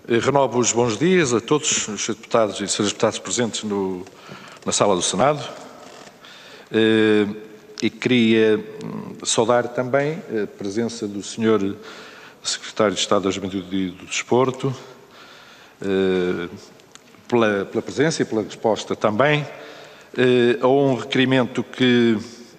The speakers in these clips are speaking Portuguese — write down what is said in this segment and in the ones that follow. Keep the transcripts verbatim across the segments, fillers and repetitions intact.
Renovo os bons dias a todos os deputados e senhores deputados presentes no, na sala do Senado e queria saudar também a presença do senhor Secretário de Estado da Juventude e do Desporto, pela, pela presença e pela resposta também a um requerimento que,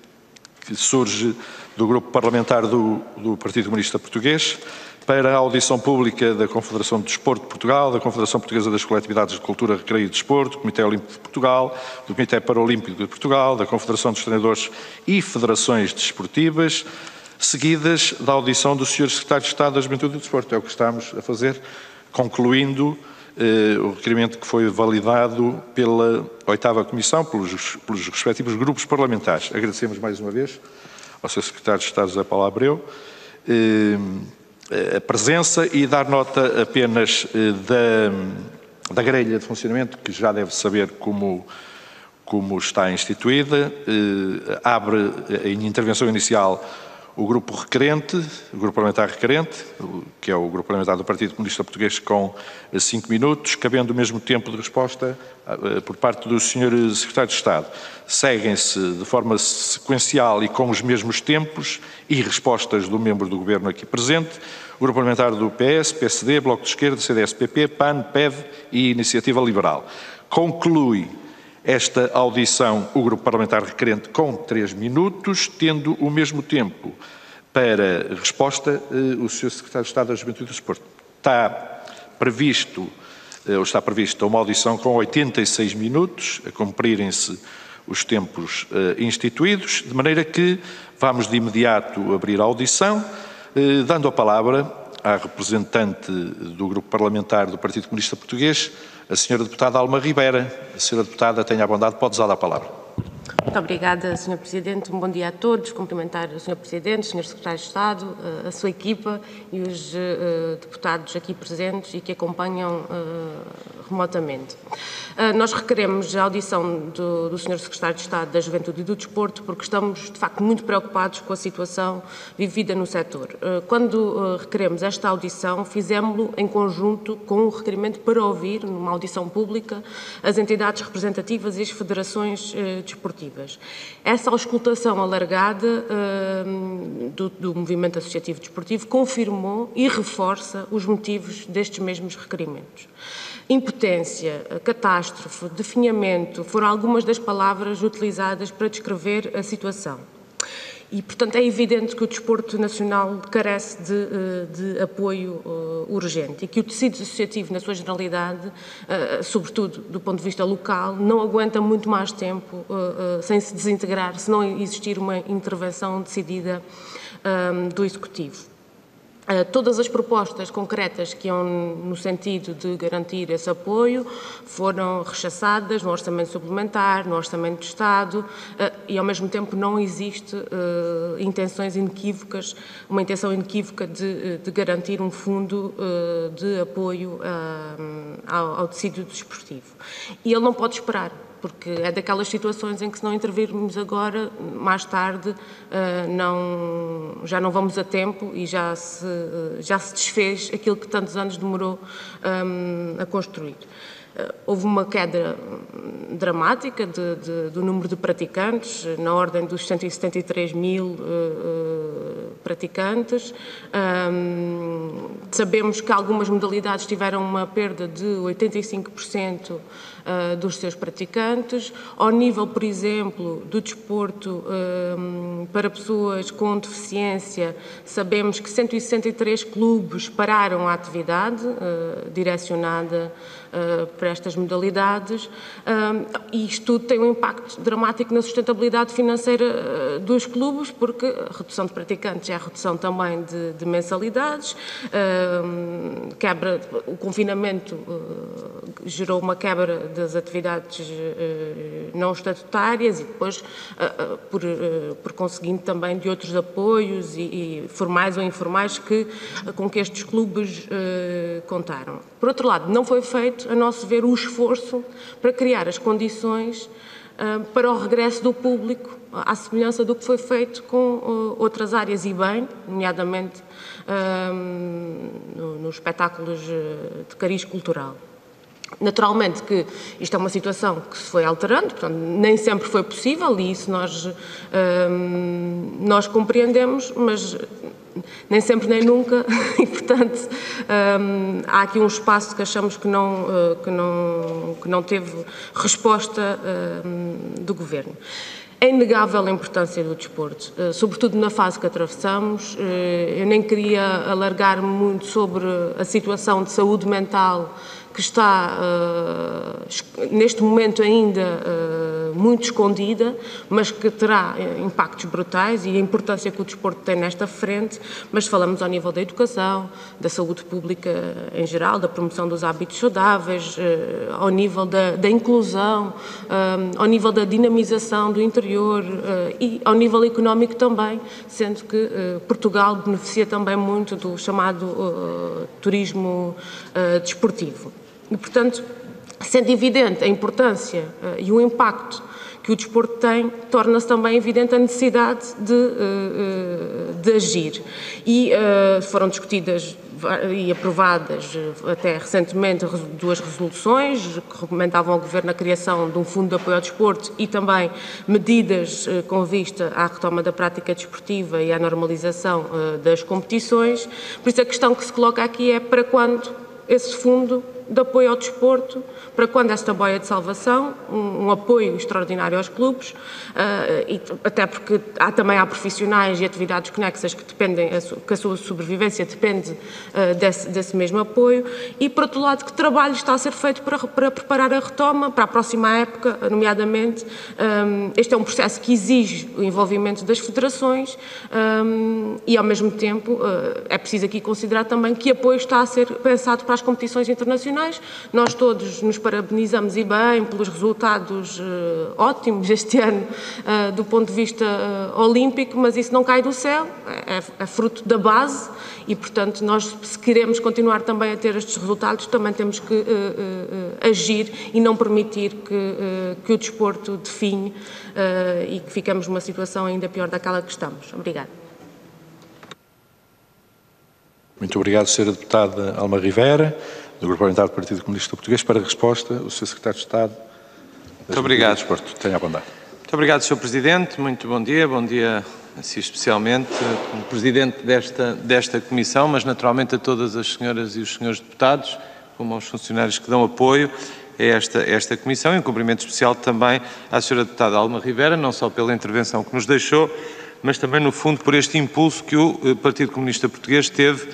que surge do Grupo Parlamentar do, do Partido Comunista Português para a audição pública da Confederação de Desporto de Portugal, da Confederação Portuguesa das Coletividades de Cultura, Recreio e Desporto, do Comitê Olímpico de Portugal, do Comitê Paralímpico de Portugal, da Confederação dos Treinadores e Federações Desportivas, seguidas da audição do senhor Secretário de Estado da Juventude e do Desporto. É o que estamos a fazer, concluindo eh, o requerimento que foi validado pela oitava Comissão, pelos, pelos respectivos grupos parlamentares. Agradecemos mais uma vez ao senhor Secretário de Estado, José Paulo Abreu, eh, a presença e dar nota apenas eh, da, da grelha de funcionamento, que já deve saber como, como está instituída. Eh, abre em intervenção inicial o grupo requerente, o grupo parlamentar requerente, que é o grupo parlamentar do Partido Comunista Português, com cinco minutos, cabendo o mesmo tempo de resposta uh, por parte do senhor Secretário de Estado. Seguem-se de forma sequencial e com os mesmos tempos e respostas do membro do Governo aqui presente, o grupo parlamentar do P S, P S D, Bloco de Esquerda, C D S, P P, P A N, P E V e Iniciativa Liberal. Conclui esta audição o grupo parlamentar requerente com três minutos, tendo o mesmo tempo para resposta o senhor Secretário de Estado da Juventude e do Desporto. Está previsto, ou está prevista uma audição com oitenta e seis minutos, a cumprirem-se os tempos instituídos, de maneira que vamos de imediato abrir a audição, dando a palavra à representante do grupo parlamentar do Partido Comunista Português, a senhora deputada Alma Ribeira. A senhora deputada, tenha a bondade, pode usar a palavra. Muito obrigada, senhor Presidente. Um bom dia a todos. Cumprimentar o senhor Presidente, o senhor Secretário de Estado, a sua equipa e os uh, deputados aqui presentes e que acompanham uh, remotamente. Uh, nós requeremos a audição do, do senhor Secretário de Estado da Juventude e do Desporto porque estamos, de facto, muito preocupados com a situação vivida no setor. Uh, quando uh, requeremos esta audição, fizemos-lo em conjunto com o requerimento para ouvir, numa audição pública, as entidades representativas e as federações uh, desportivas. Essa auscultação alargada uh, do, do movimento associativo desportivo confirmou e reforça os motivos destes mesmos requerimentos. Impotência, catástrofe, definhamento foram algumas das palavras utilizadas para descrever a situação. E, portanto, é evidente que o desporto nacional carece de, de apoio uh, urgente e que o tecido associativo, na sua generalidade, uh, sobretudo do ponto de vista local, não aguenta muito mais tempo uh, uh, sem se desintegrar, se não existir uma intervenção decidida um, do Executivo. Uh, todas as propostas concretas que iam no sentido de garantir esse apoio foram rechaçadas no Orçamento Suplementar, no Orçamento de Estado uh, e, ao mesmo tempo, não existe uh, intenções inequívocas, uma intenção inequívoca de, de garantir um fundo uh, de apoio uh, ao, ao tecido desportivo. E ele não pode esperar, porque é daquelas situações em que, se não intervirmos agora, mais tarde, não, já não vamos a tempo e já se, já se desfez aquilo que tantos anos demorou a construir. Houve uma queda dramática de, de, do número de praticantes, na ordem dos cento e setenta e três mil uh, praticantes. Um, sabemos que algumas modalidades tiveram uma perda de oitenta e cinco por cento uh, dos seus praticantes. Ao nível, por exemplo, do desporto um, para pessoas com deficiência, sabemos que cento e sessenta e três clubes pararam a atividade uh, direcionada uh, para estas modalidades, um, e isto tudo tem um impacto dramático na sustentabilidade financeira uh, dos clubes, porque a redução de praticantes é a redução também de, de mensalidades, uh, quebra, o confinamento uh, gerou uma quebra das atividades uh, não estatutárias e depois, uh, uh, por, uh, por conseguinte, também de outros apoios e, e formais ou informais que, uh, com que estes clubes uh, contaram. Por outro lado, não foi feito, a nosso ver, o esforço para criar as condições para o regresso do público, à semelhança do que foi feito com outras áreas, e bem, nomeadamente nos espetáculos de cariz cultural. Naturalmente que isto é uma situação que se foi alterando, portanto, nem sempre foi possível, e isso nós, nós compreendemos, mas nem sempre nem nunca, e portanto um, há aqui um espaço que achamos que não, uh, que não, que não teve resposta uh, do Governo. É inegável a importância do desporto, uh, sobretudo na fase que atravessamos. Uh, eu nem queria alargar muito sobre a situação de saúde mental que está, uh, neste momento ainda, uh, muito escondida, mas que terá impactos brutais, e a importância que o desporto tem nesta frente, mas falamos ao nível da educação, da saúde pública em geral, da promoção dos hábitos saudáveis, uh, ao nível da, da inclusão, uh, ao nível da dinamização do interior uh, e ao nível económico também, sendo que uh, Portugal beneficia também muito do chamado uh, turismo uh, desportivo. E, portanto, sendo evidente a importância uh, e o impacto que o desporto tem, torna-se também evidente a necessidade de, uh, de agir. E uh, foram discutidas e aprovadas até recentemente duas resoluções que recomendavam ao Governo a criação de um fundo de apoio ao desporto e também medidas uh, com vista à retoma da prática desportiva e à normalização uh, das competições. Por isso a questão que se coloca aqui é para quando esse fundo de apoio ao desporto, para quando esta boia de salvação, um, um apoio extraordinário aos clubes, uh, e até porque há também há profissionais e atividades conexas que dependem, que a sua sobrevivência depende uh, desse, desse mesmo apoio, e por outro lado que trabalho está a ser feito para, para preparar a retoma para a próxima época, nomeadamente. Um, este é um processo que exige o envolvimento das federações um, e ao mesmo tempo uh, é preciso aqui considerar também que apoio está a ser pensado para as competições internacionais. Nós todos nos parabenizamos, e bem, pelos resultados uh, ótimos este ano uh, do ponto de vista uh, olímpico, mas isso não cai do céu, é, é fruto da base e, portanto, nós, se queremos continuar também a ter estes resultados, também temos que uh, uh, agir e não permitir que, uh, que o desporto define uh, e que ficamos numa situação ainda pior daquela que estamos. Obrigada. Muito obrigado, senhora Deputada Alma Rivera, do Grupo Parlamentar do Partido Comunista Português. Para a resposta, o senhor Secretário de Estado. Muito obrigado. Desporto. Tenha a bondade. Muito obrigado, senhor Presidente. Muito bom dia. Bom dia, assim, especialmente, como Presidente desta, desta Comissão, mas naturalmente a todas as senhoras e os senhores deputados, como aos funcionários que dão apoio a esta, esta Comissão, e um cumprimento especial também à senhora Deputada Alma Rivera, não só pela intervenção que nos deixou, mas também, no fundo, por este impulso que o Partido Comunista Português teve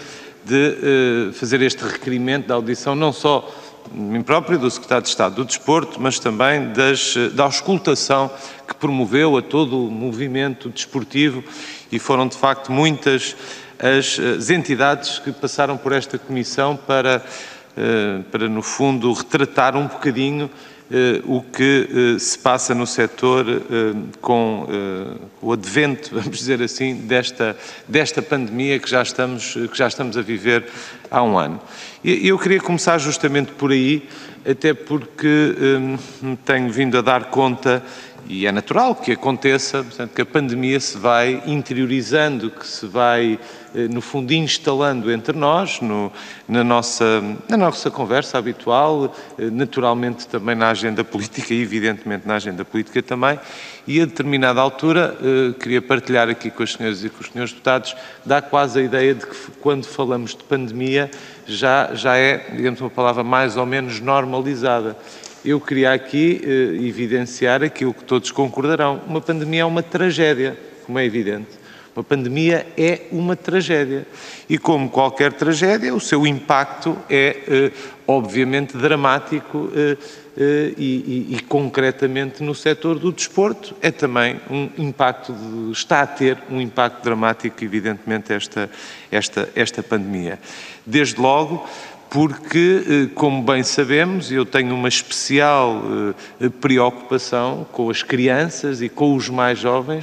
de uh, fazer este requerimento da audição, não só de mim próprio, do Secretário de Estado do Desporto, mas também das, da auscultação que promoveu a todo o movimento desportivo, e foram de facto muitas as, as entidades que passaram por esta comissão para, uh, para no fundo, retratar um bocadinho Uh, o que uh, se passa no setor uh, com uh, o advento, vamos dizer assim, desta, desta pandemia que já, estamos, que já estamos a viver há um ano. E eu queria começar justamente por aí, até porque um, tenho vindo a dar conta, e é natural que aconteça, portanto, que a pandemia se vai interiorizando, que se vai, no fundo, instalando entre nós, no, na, nossa, na nossa conversa habitual, naturalmente também na agenda política e, evidentemente, na agenda política também, e a determinada altura, eh, queria partilhar aqui com as senhoras e com os senhores deputados, dá quase a ideia de que quando falamos de pandemia já, já é, digamos, uma palavra mais ou menos normalizada. Eu queria aqui eh, evidenciar aquilo que todos concordarão. Uma pandemia é uma tragédia, como é evidente. Uma pandemia é uma tragédia. E como qualquer tragédia, o seu impacto é, eh, obviamente, dramático eh, eh, e, e, e, concretamente, no setor do desporto, é também um impacto, de, está a ter um impacto dramático, evidentemente, esta, esta, esta pandemia. Desde logo, porque, como bem sabemos, eu tenho uma especial preocupação com as crianças e com os mais jovens,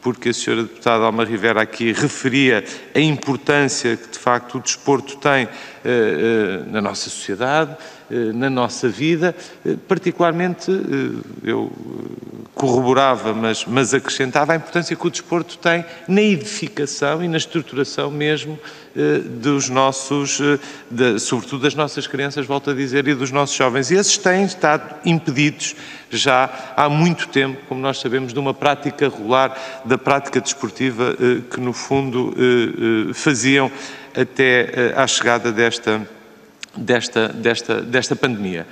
porque a senhora deputada Alma Rivera aqui referia a importância que, de facto, o desporto tem uh, uh, na nossa sociedade, uh, na nossa vida. Uh, particularmente, uh, eu corroborava, mas, mas acrescentava a importância que o desporto tem na edificação e na estruturação mesmo uh, dos nossos, uh, de, sobretudo das nossas crianças, volto a dizer, e dos nossos jovens. E esses têm estado impedidos já há muito tempo, como nós sabemos, de uma prática regular, da prática desportiva que, no fundo, faziam até à chegada desta, desta, desta, desta pandemia.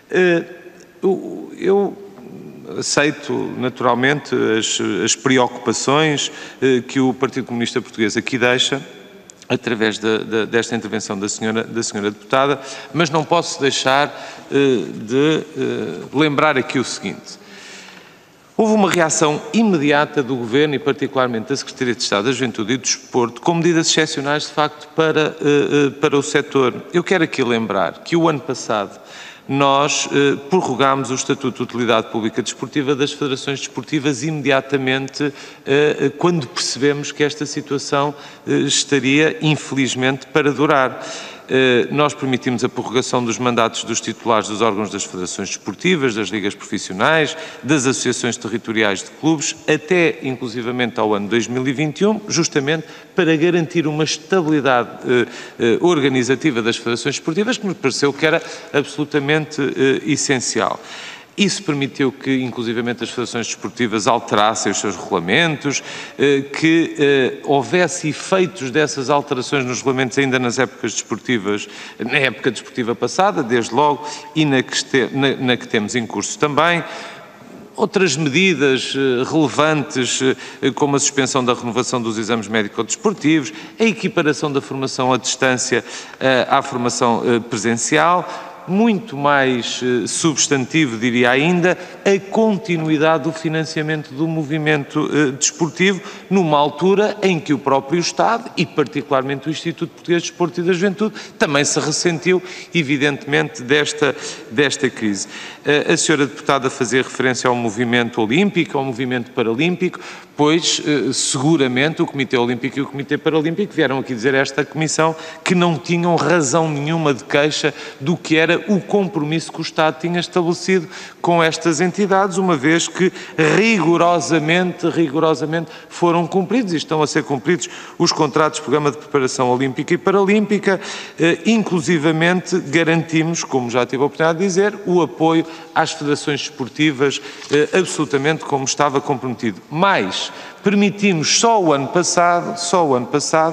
Eu aceito, naturalmente, as, as preocupações que o Partido Comunista Português aqui deixa, através de, de, desta intervenção da senhora, da senhora deputada, mas não posso deixar uh, de uh, lembrar aqui o seguinte. Houve uma reação imediata do Governo e particularmente da Secretaria de Estado da Juventude e do Desporto com medidas excepcionais, de facto, para, uh, uh, para o setor. Eu quero aqui lembrar que o ano passado nós eh, prorrogámos o Estatuto de Utilidade Pública Desportiva das federações desportivas imediatamente eh, quando percebemos que esta situação eh, estaria, infelizmente, para durar. Eh, nós permitimos a prorrogação dos mandatos dos titulares dos órgãos das federações desportivas, das ligas profissionais, das associações territoriais de clubes, até inclusivamente ao ano dois mil e vinte e um, justamente para garantir uma estabilidade eh, eh, organizativa das federações desportivas, que me pareceu que era absolutamente eh, essencial. Isso permitiu que, inclusivamente, as federações desportivas alterassem os seus regulamentos, que houvesse efeitos dessas alterações nos regulamentos ainda nas épocas desportivas, na época desportiva passada, desde logo, e na que, este, na, na que temos em curso também. Outras medidas relevantes, como a suspensão da renovação dos exames médico-desportivos, a equiparação da formação à distância à formação presencial, muito mais substantivo, diria ainda, a continuidade do financiamento do movimento desportivo, numa altura em que o próprio Estado, e particularmente o Instituto Português de Desporto e da Juventude, também se ressentiu, evidentemente, desta, desta crise. A senhora deputada fazia referência ao movimento olímpico, ao movimento paralímpico, pois, seguramente, o Comitê Olímpico e o Comitê Paralímpico vieram aqui dizer a esta Comissão que não tinham razão nenhuma de queixa do que era o compromisso que o Estado tinha estabelecido com estas entidades, uma vez que rigorosamente, rigorosamente foram cumpridos e estão a ser cumpridos os contratos de Programa de Preparação Olímpica e Paralímpica, eh, inclusivamente garantimos, como já tive a oportunidade de dizer, o apoio às federações desportivas eh, absolutamente como estava comprometido. Mas permitimos só o ano passado, só o ano passado,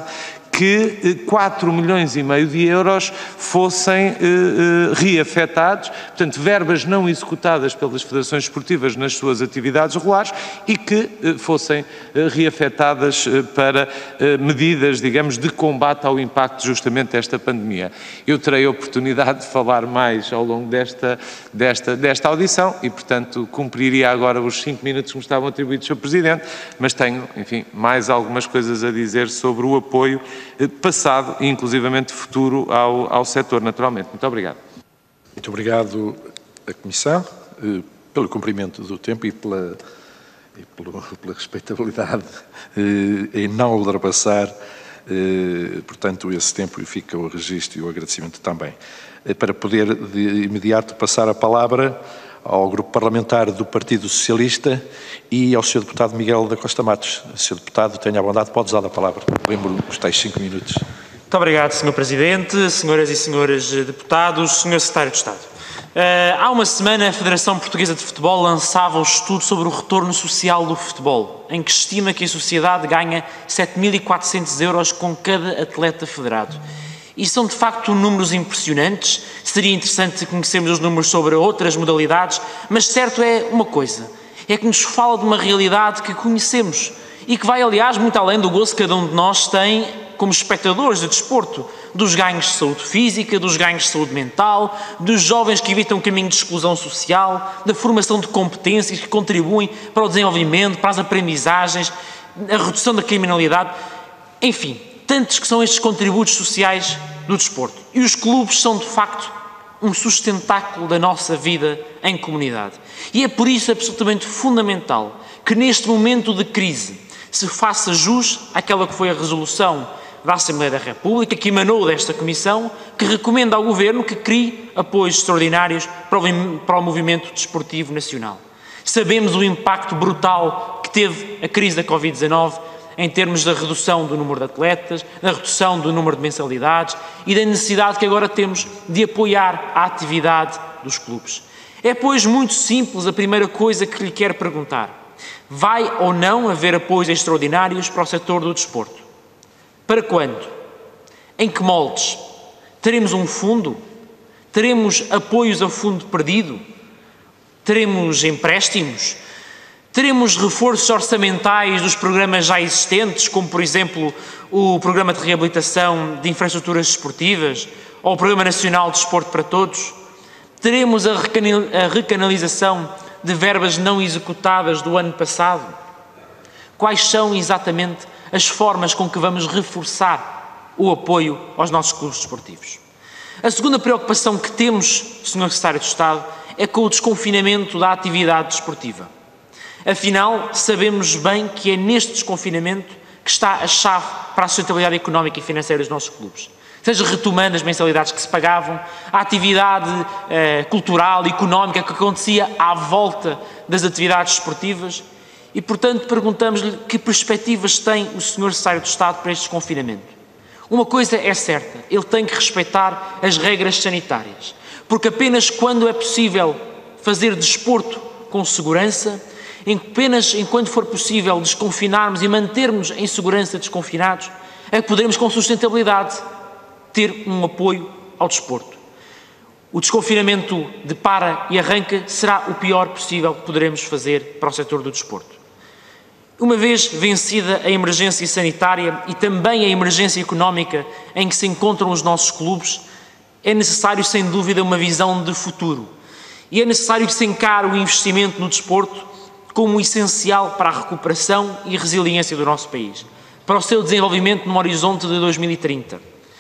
que quatro milhões e meio de euros fossem eh, eh, reafetados, portanto, verbas não executadas pelas federações esportivas nas suas atividades regulares e que eh, fossem eh, reafetadas eh, para eh, medidas, digamos, de combate ao impacto justamente desta pandemia. Eu terei a oportunidade de falar mais ao longo desta, desta, desta audição e, portanto, cumpriria agora os cinco minutos que me estavam atribuídos, senhor Presidente, mas tenho, enfim, mais algumas coisas a dizer sobre o apoio passado e inclusivamente futuro ao, ao setor, naturalmente. Muito obrigado. Muito obrigado à Comissão eh, pelo cumprimento do tempo e pela, e pelo, pela respeitabilidade eh, em não ultrapassar, eh, portanto, esse tempo, e fica o registro e o agradecimento também. Eh, para poder de imediato passar a palavra ao Grupo Parlamentar do Partido Socialista e ao senhor Deputado Miguel da Costa Matos. senhor Deputado, tenha a bondade, pode usar a palavra. Lembro os tais cinco minutos. Muito obrigado, senhor Presidente, senhoras e senhores deputados, senhor Secretário de Estado. Uh, há uma semana a Federação Portuguesa de Futebol lançava o estudo sobre o retorno social do futebol, em que estima que a sociedade ganha sete mil e quatrocentos euros com cada atleta federado. E são de facto números impressionantes. Seria interessante conhecermos os números sobre outras modalidades, mas certo é uma coisa, é que nos fala de uma realidade que conhecemos e que vai, aliás, muito além do gozo que cada um de nós tem como espectadores de desporto, dos ganhos de saúde física, dos ganhos de saúde mental, dos jovens que evitam o caminho de exclusão social, da formação de competências que contribuem para o desenvolvimento, para as aprendizagens, a redução da criminalidade, enfim, tantos que são estes contributos sociais do desporto. E os clubes são, de facto, um sustentáculo da nossa vida em comunidade. E é por isso absolutamente fundamental que neste momento de crise se faça jus àquela que foi a resolução da Assembleia da República, que emanou desta Comissão, que recomenda ao Governo que crie apoios extraordinários para o, para o movimento desportivo nacional. Sabemos o impacto brutal que teve a crise da Covid dezanove em termos da redução do número de atletas, da redução do número de mensalidades e da necessidade que agora temos de apoiar a atividade dos clubes. É, pois, muito simples a primeira coisa que lhe quero perguntar. Vai ou não haver apoios extraordinários para o setor do desporto? Para quando? Em que moldes? Teremos um fundo? Teremos apoios a fundo perdido? Teremos empréstimos? Teremos reforços orçamentais dos programas já existentes, como, por exemplo, o Programa de Reabilitação de Infraestruturas Desportivas ou o Programa Nacional de Desporto para Todos? Teremos a recanalização de verbas não executadas do ano passado? Quais são exatamente as formas com que vamos reforçar o apoio aos nossos clubes desportivos? A segunda preocupação que temos, senhor Secretário de Estado, é com o desconfinamento da atividade desportiva. Afinal, sabemos bem que é neste desconfinamento que está a chave para a sustentabilidade económica e financeira dos nossos clubes. Seja retomando as mensalidades que se pagavam, a atividade eh, cultural e económica que acontecia à volta das atividades desportivas e, portanto, perguntamos-lhe que perspectivas tem o senhor Secretário de Estado para este desconfinamento. Uma coisa é certa, ele tem que respeitar as regras sanitárias, porque apenas quando é possível fazer desporto com segurança, apenas enquanto for possível desconfinarmos e mantermos em segurança desconfinados, é que poderemos com sustentabilidade ter um apoio ao desporto. O desconfinamento de para e arranca será o pior possível que poderemos fazer para o setor do desporto. Uma vez vencida a emergência sanitária e também a emergência económica em que se encontram os nossos clubes, é necessário, sem dúvida, uma visão de futuro. E é necessário que se encare o investimento no desporto como essencial para a recuperação e resiliência do nosso país, para o seu desenvolvimento no horizonte de dois mil e trinta.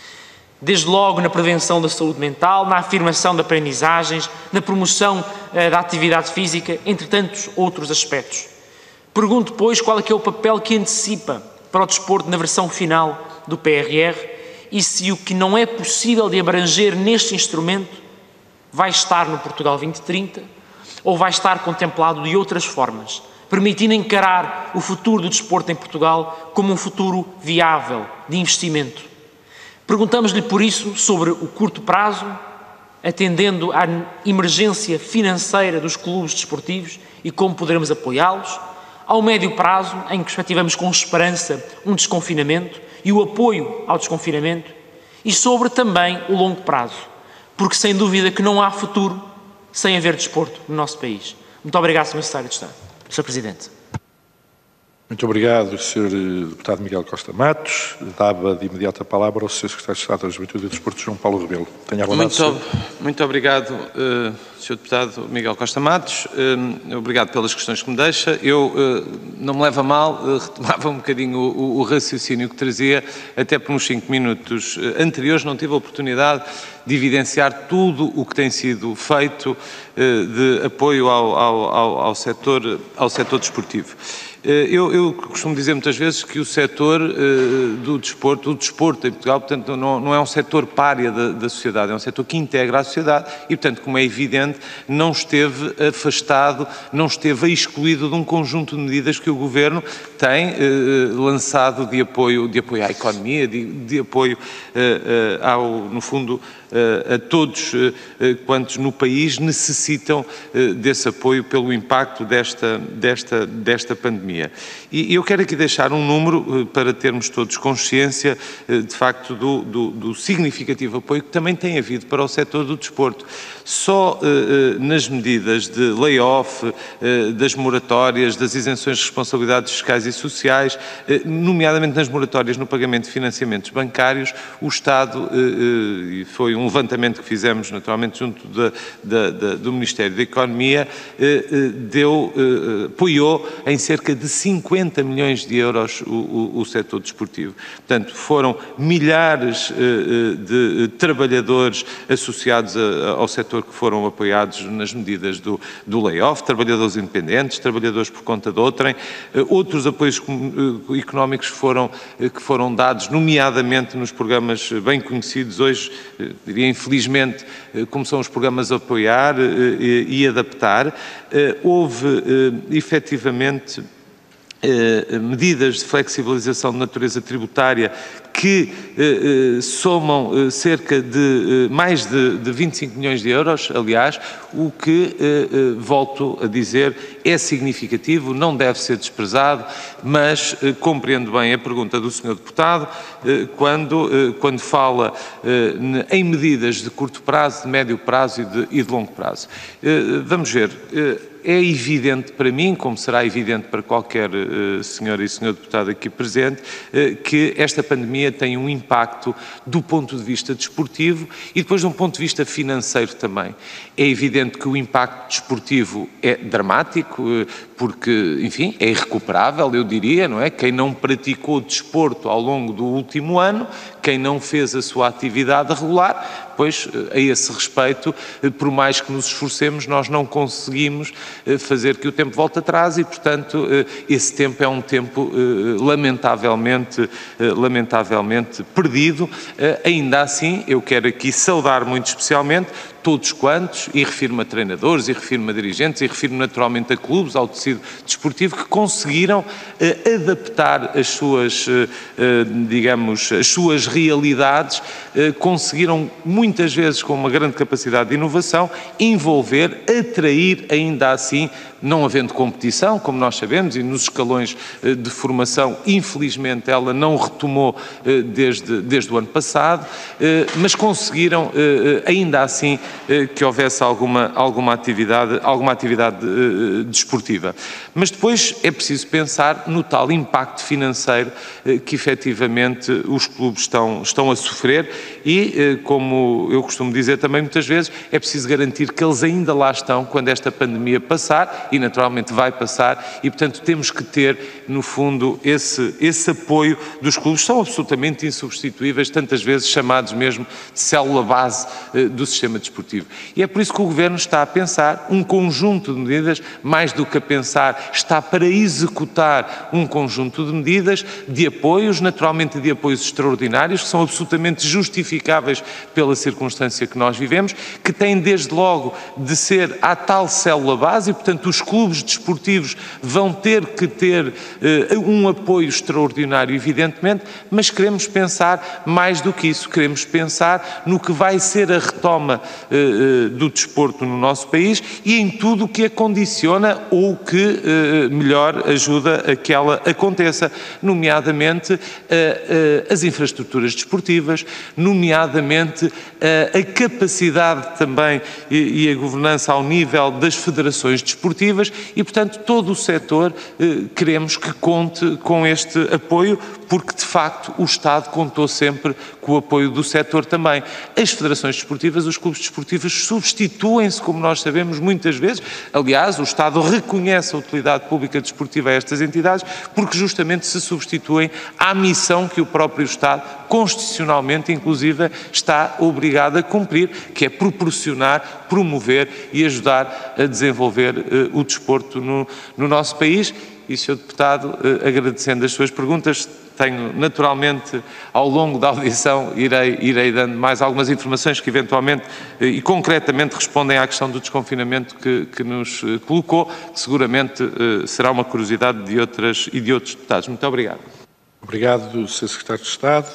Desde logo na prevenção da saúde mental, na afirmação de aprendizagens, na promoção eh, da atividade física, entre tantos outros aspectos. Pergunto, pois, qual é que é o papel que antecipa para o desporto na versão final do P R R e se o que não é possível de abranger neste instrumento vai estar no Portugal vinte trinta ou vai estar contemplado de outras formas, permitindo encarar o futuro do desporto em Portugal como um futuro viável de investimento. Perguntamos-lhe, por isso, sobre o curto prazo, atendendo à emergência financeira dos clubes desportivos e como poderemos apoiá-los, ao médio prazo, em que perspectivamos com esperança um desconfinamento e o apoio ao desconfinamento, e sobre também o longo prazo, porque sem dúvida que não há futuro sem haver desporto no nosso país. Muito obrigado, senhor Secretário de Estado. senhor Presidente. Muito obrigado, senhor Deputado Miguel Costa Matos. Dava de imediato a palavra ao senhor Secretário de Estado da Juventude e Desporto, João Paulo Rebelo. Tenha a bondade, muito, senhor. Muito obrigado, uh, senhor Deputado Miguel Costa Matos. Uh, obrigado pelas questões que me deixa. Eu, uh, não me leva a mal, uh, retomava um bocadinho o, o, o raciocínio que trazia, até por uns cinco minutos uh, anteriores não tive a oportunidade de evidenciar tudo o que tem sido feito uh, de apoio ao, ao, ao, ao, setor, ao setor desportivo. Eu, eu costumo dizer muitas vezes que o setor uh, do desporto, o desporto em Portugal, portanto, não, não é um setor pária da, da sociedade, é um setor que integra a sociedade e, portanto, como é evidente, não esteve afastado, não esteve excluído de um conjunto de medidas que o Governo tem uh, lançado de apoio, de apoio à economia, de, de apoio, uh, uh, ao, no fundo, a todos quantos no país necessitam desse apoio pelo impacto desta, desta, desta pandemia. E eu quero aqui deixar um número para termos todos consciência, de facto, do, do, do significativo apoio que também tem havido para o setor do desporto. Só nas medidas de lay-off, das moratórias, das isenções de responsabilidades fiscais e sociais, nomeadamente nas moratórias no pagamento de financiamentos bancários, o Estado, e foi um um levantamento que fizemos naturalmente junto da, da, da, do Ministério da Economia, eh, eh, deu, eh, apoiou em cerca de cinquenta milhões de euros o, o, o setor desportivo. Portanto, foram milhares eh, de trabalhadores associados a, ao setor que foram apoiados nas medidas do, do layoff, trabalhadores independentes, trabalhadores por conta de outrem, eh, outros apoios eh, económicos foram, eh, que foram dados, nomeadamente nos programas bem conhecidos hoje, eh, diria infelizmente, eh, como são os programas Apoiar eh, e, e Adaptar. Eh, houve, eh, efetivamente, eh, medidas de flexibilização de natureza tributária que eh, eh, somam eh, cerca de eh, mais de, de vinte e cinco milhões de euros, aliás, o que, eh, eh, volto a dizer, é significativo, não deve ser desprezado, mas eh, compreendo bem a pergunta do senhor Deputado eh, quando, eh, quando fala eh, em medidas de curto prazo, de médio prazo e de, e de longo prazo. Eh, vamos ver. Eh, É evidente para mim, como será evidente para qualquer uh, senhora e senhor deputado aqui presente, uh, que esta pandemia tem um impacto do ponto de vista desportivo e depois de um ponto de vista financeiro também. É evidente que o impacto desportivo é dramático, uh, porque, enfim, é irrecuperável, eu diria, não é? Quem não praticou desporto ao longo do último ano, quem não fez a sua atividade regular, pois, a esse respeito, por mais que nos esforcemos, nós não conseguimos fazer que o tempo volte atrás e, portanto, esse tempo é um tempo lamentavelmente, lamentavelmente perdido. Ainda assim, eu quero aqui saudar muito especialmente todos quantos, e refiro-me a treinadores, e refiro-me a dirigentes, e refiro-me naturalmente a clubes, ao tecido desportivo, que conseguiram eh, adaptar as suas, eh, digamos, as suas realidades, eh, conseguiram muitas vezes com uma grande capacidade de inovação, envolver, atrair ainda assim, não havendo competição, como nós sabemos, e nos escalões eh, de formação, infelizmente ela não retomou eh, desde, desde o ano passado, eh, mas conseguiram eh, ainda assim que houvesse alguma, alguma atividade, alguma atividade uh, desportiva. Mas depois é preciso pensar no tal impacto financeiro uh, que efetivamente os clubes estão, estão a sofrer e, uh, como eu costumo dizer também muitas vezes, é preciso garantir que eles ainda lá estão quando esta pandemia passar, e naturalmente vai passar, e portanto temos que ter, no fundo, esse, esse apoio dos clubes, são absolutamente insubstituíveis, tantas vezes chamados mesmo de célula base uh, do sistema desportivo. E é por isso que o Governo está a pensar um conjunto de medidas, mais do que a pensar, está para executar um conjunto de medidas de apoios, naturalmente de apoios extraordinários, que são absolutamente justificáveis pela circunstância que nós vivemos, que têm desde logo de ser à tal célula base e, portanto, os clubes desportivos vão ter que ter uh, um apoio extraordinário, evidentemente, mas queremos pensar mais do que isso, queremos pensar no que vai ser a retoma do desporto no nosso país e em tudo o que a condiciona ou que melhor ajuda a que ela aconteça, nomeadamente as infraestruturas desportivas, nomeadamente a capacidade também e a governança ao nível das federações desportivas e, portanto, todo o setor queremos que conte com este apoio, porque de facto o Estado contou sempre com o apoio do setor também. As federações desportivas, os clubes desportivos substituem-se, como nós sabemos, muitas vezes. Aliás, o Estado reconhece a utilidade pública desportiva a estas entidades porque justamente se substituem à missão que o próprio Estado, constitucionalmente inclusive, está obrigado a cumprir, que é proporcionar, promover e ajudar a desenvolver uh, o desporto no, no nosso país. E, senhor Deputado, uh, agradecendo as suas perguntas, tenho, naturalmente, ao longo da audição, irei, irei dando mais algumas informações que, eventualmente, e concretamente, respondem à questão do desconfinamento que, que nos colocou, que seguramente será uma curiosidade de outras e de outros deputados. Muito obrigado. Obrigado, senhor Secretário de Estado.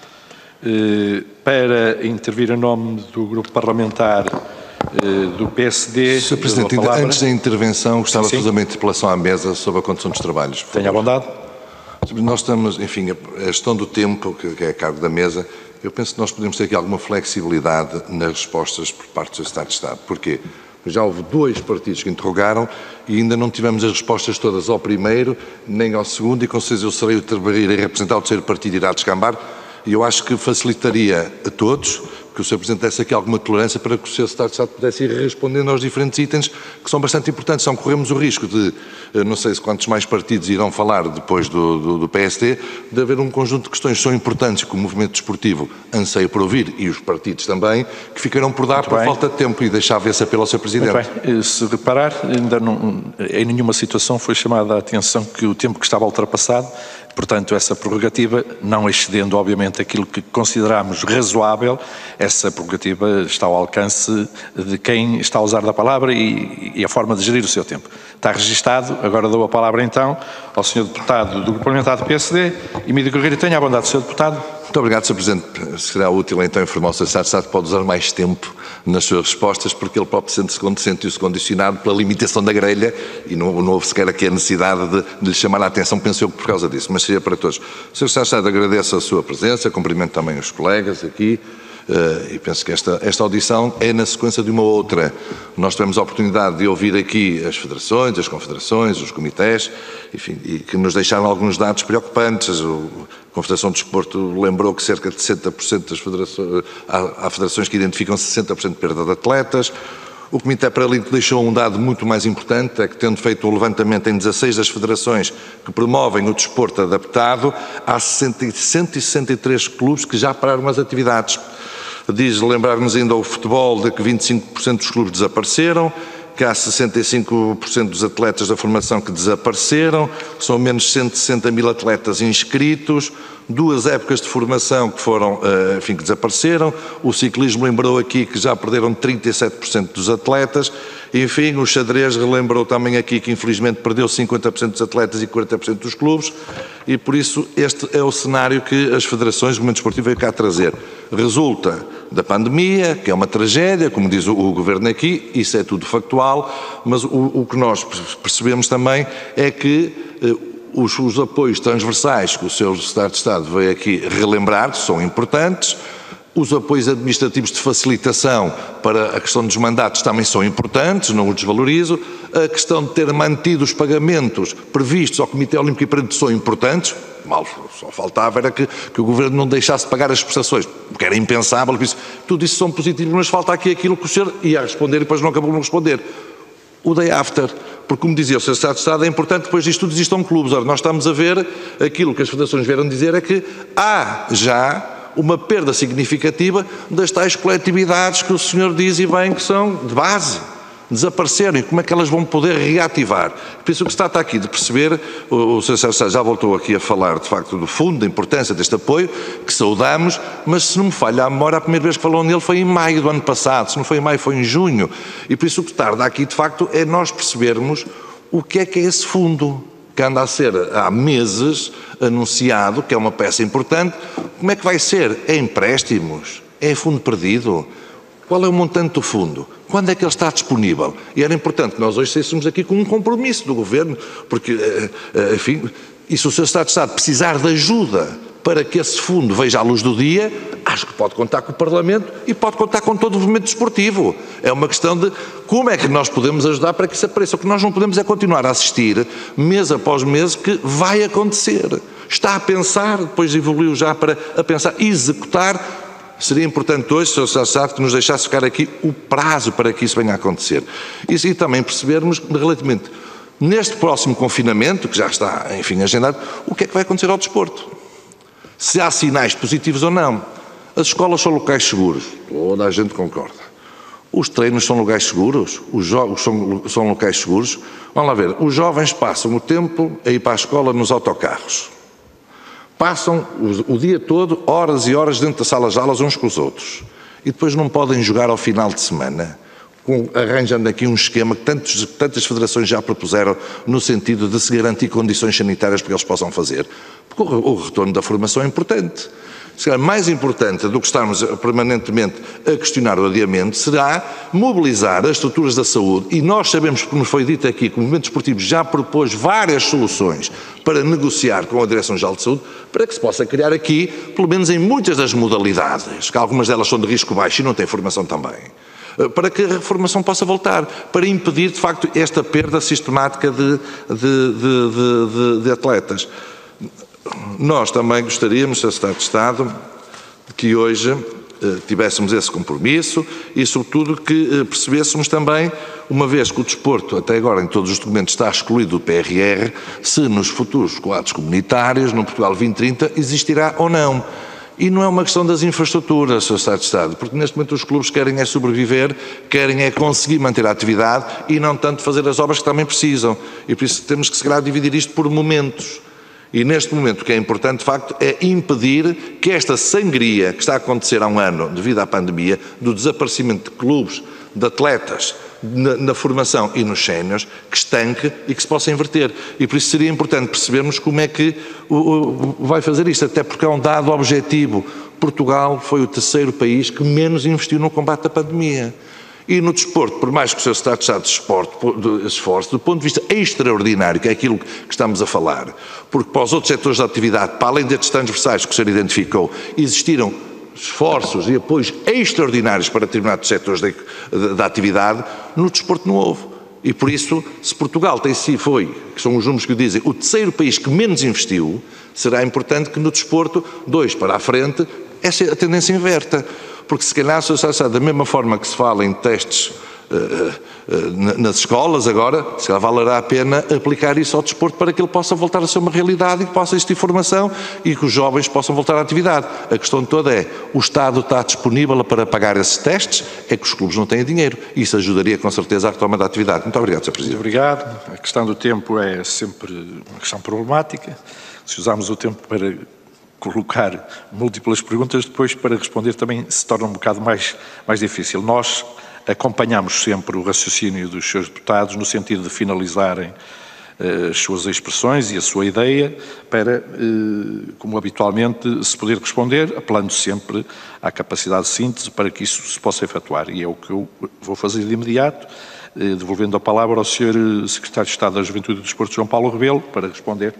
Para intervir em nome do Grupo Parlamentar do P S D... senhor Presidente, ainda antes da intervenção, gostava sim, sim. de fazer uma interpelação à mesa sobre a condução dos trabalhos. Tenha a bondade. Nós estamos, enfim, a gestão do tempo, que é a cargo da mesa, eu penso que nós podemos ter aqui alguma flexibilidade nas respostas por parte do Secretário de Estado. Porquê? Já houve dois partidos que interrogaram e ainda não tivemos as respostas todas ao primeiro, nem ao segundo, e com certeza eu serei, irei representar o terceiro partido e irá descambar, e eu acho que facilitaria a todos que o senhor Presidente desse aqui alguma tolerância para que o senhor Secretário de Estado pudesse ir respondendo aos diferentes itens que são bastante importantes. Não corremos o risco de, não sei se quantos mais partidos irão falar depois do, do, do P S D, de haver um conjunto de questões que são importantes que o movimento desportivo anseia por ouvir e os partidos também, que ficarão por dar por falta de tempo, e deixava esse apelo ao senhor Presidente. Muito bem. Se reparar, ainda não, em nenhuma situação foi chamada a atenção que o tempo que estava ultrapassado, portanto, essa prerrogativa, não excedendo, obviamente, aquilo que consideramos razoável, essa prerrogativa está ao alcance de quem está a usar da palavra e, e a forma de gerir o seu tempo. Está registado. Agora dou a palavra, então, ao senhor Deputado do Grupo Parlamentar do P S D, Emílio Guerreiro. Tenha a bondade, senhor Deputado. Muito obrigado, senhor Presidente. Será útil, então, informar o senhor Secretário de Estado que pode usar mais tempo nas suas respostas, porque ele próprio sentiu-se condicionado pela limitação da grelha e não, não houve sequer aqui a necessidade de, de lhe chamar a atenção, penso eu, por causa disso, mas seria para todos. O senhor Secretário de Estado, agradeço a sua presença, cumprimento também os colegas aqui, uh, e penso que esta, esta audição é na sequência de uma outra. Nós tivemos a oportunidade de ouvir aqui as federações, as confederações, os comitês, enfim, e que nos deixaram alguns dados preocupantes. O, A Confederação de Desporto lembrou que cerca de sessenta por cento das federações, há, há federações que identificam sessenta por cento de perda de atletas. O Comitê Paralímpico deixou um dado muito mais importante, é que, tendo feito o levantamento em dezasseis das federações que promovem o desporto adaptado, há cento e sessenta e três clubes que já pararam as atividades. Diz lembrar-nos ainda o futebol de que vinte e cinco por cento dos clubes desapareceram, que há sessenta e cinco por cento dos atletas da formação que desapareceram, são menos cento e sessenta mil atletas inscritos, duas épocas de formação que foram, enfim, que desapareceram, o ciclismo lembrou aqui que já perderam trinta e sete por cento dos atletas, enfim, o xadrez relembrou também aqui que infelizmente perdeu cinquenta por cento dos atletas e quarenta por cento dos clubes, e por isso este é o cenário que as federações, o movimento desportivo veio cá trazer. Resulta da pandemia, que é uma tragédia, como diz o, o Governo aqui, isso é tudo factual, mas o, o que nós percebemos também é que eh, os, os apoios transversais que o senhor Secretário de Estado veio aqui relembrar são importantes, os apoios administrativos de facilitação para a questão dos mandatos também são importantes, não os desvalorizo, a questão de ter mantido os pagamentos previstos ao Comitê Olímpico e Paralímpico são importantes. Mal, só faltava era que, que o Governo não deixasse de pagar as prestações, porque era impensável, isso, tudo isso são positivos, mas falta aqui aquilo que o senhor ia responder e depois não acabou de responder. O day after, porque como dizia o senhor Secretário de Estado, é importante depois disto tudo existam clubes. Ora, nós estamos a ver, aquilo que as federações vieram dizer é que há já uma perda significativa das tais coletividades que o senhor diz e bem que são de base. Desapareceram e como é que elas vão poder reativar. Por isso o que se trata aqui de perceber, o, o senhor Secretário já voltou aqui a falar de facto do fundo, da importância deste apoio, que saudamos, mas se não me falha a memória, a primeira vez que falou nele foi em maio do ano passado, se não foi em maio foi em junho, e por isso o que tarda aqui de facto é nós percebermos o que é que é esse fundo, que anda a ser há meses anunciado, que é uma peça importante. Como é que vai ser? É empréstimos? É fundo perdido? Qual é o montante do fundo? Quando é que ele está disponível? E era importante que nós hoje saíssemos aqui com um compromisso do Governo, porque, enfim, e se o senhor Secretário de Estado precisar de ajuda para que esse fundo veja a luz do dia, acho que pode contar com o Parlamento e pode contar com todo o movimento desportivo. É uma questão de como é que nós podemos ajudar para que isso apareça. O que nós não podemos é continuar a assistir, mês após mês, que vai acontecer. Está a pensar, depois evoluiu já para a pensar, executar. Seria importante hoje, senhor Secretário de Estado, que nos deixasse ficar aqui o prazo para que isso venha a acontecer. E, e também percebermos, relativamente, neste próximo confinamento, que já está, enfim, agendado, o que é que vai acontecer ao desporto. Se há sinais positivos ou não. As escolas são locais seguros, toda a gente concorda. Os treinos são lugares seguros, os jogos são, são locais seguros. Vamos lá ver, os jovens passam o tempo a ir para a escola nos autocarros. Passam o, o dia todo, horas e horas dentro das salas de aulas uns com os outros. E depois não podem jogar ao final de semana, com, arranjando aqui um esquema que tantos, tantas federações já propuseram no sentido de se garantir condições sanitárias para que eles possam fazer. Porque o, o retorno da formação é importante. Se calhar mais importante do que estarmos permanentemente a questionar o adiamento será mobilizar as estruturas da saúde, e nós sabemos, como foi dito aqui, que o movimento desportivo já propôs várias soluções para negociar com a Direção-Geral de Saúde, para que se possa criar aqui, pelo menos em muitas das modalidades, que algumas delas são de risco baixo e não têm formação também, para que a formação possa voltar, para impedir, de facto, esta perda sistemática de, de, de, de, de atletas. Nós também gostaríamos, senhor Secretário de Estado, que hoje tivéssemos esse compromisso e, sobretudo, que percebêssemos também, uma vez que o desporto, até agora, em todos os documentos, está excluído do P R R, se nos futuros quadros comunitários, no Portugal vinte trinta, existirá ou não. E não é uma questão das infraestruturas, senhor Secretário de Estado, porque neste momento os clubes querem é sobreviver, querem é conseguir manter a atividade e não tanto fazer as obras que também precisam. E por isso temos que, se calhar, dividir isto por momentos. E neste momento o que é importante, de facto, é impedir que esta sangria que está a acontecer há um ano, devido à pandemia, do desaparecimento de clubes, de atletas, na, na formação e nos séniores, que estanque e que se possa inverter. E por isso seria importante percebermos como é que o, o, vai fazer isto, até porque é um dado objetivo. Portugal foi o terceiro país que menos investiu no combate à pandemia. E no desporto, por mais que o senhor Secretário de Estado de Desporto de esforço, do ponto de vista extraordinário, que é aquilo que estamos a falar, porque para os outros setores da atividade, para além destes transversais que o senhor identificou, existiram esforços e apoios extraordinários para determinados setores da, da, da atividade, no desporto não houve. E por isso, se Portugal tem si foi, que são os números que o dizem, o terceiro país que menos investiu, será importante que no desporto, dois para a frente, essa a tendência inverta. Porque se calhar, senhor Secretário de Estado, da mesma forma que se fala em testes uh, uh, nas escolas agora, se calhar valerá a pena aplicar isso ao desporto para que ele possa voltar a ser uma realidade e que possa existir formação e que os jovens possam voltar à atividade. A questão toda é, o Estado está disponível para pagar esses testes, é que os clubes não têm dinheiro. Isso ajudaria com certeza à retoma da atividade. Muito obrigado, senhor Presidente. Muito obrigado. A questão do tempo é sempre uma questão problemática. Se usarmos o tempo para colocar múltiplas perguntas, depois para responder também se torna um bocado mais, mais difícil. Nós acompanhamos sempre o raciocínio dos senhores deputados no sentido de finalizarem uh, as suas expressões e a sua ideia para, uh, como habitualmente, se poder responder, apelando sempre à capacidade de síntese para que isso se possa efetuar. E é o que eu vou fazer de imediato, uh, devolvendo a palavra ao senhor Secretário de Estado da Juventude e do Desporto, João Paulo Rebelo, para responder.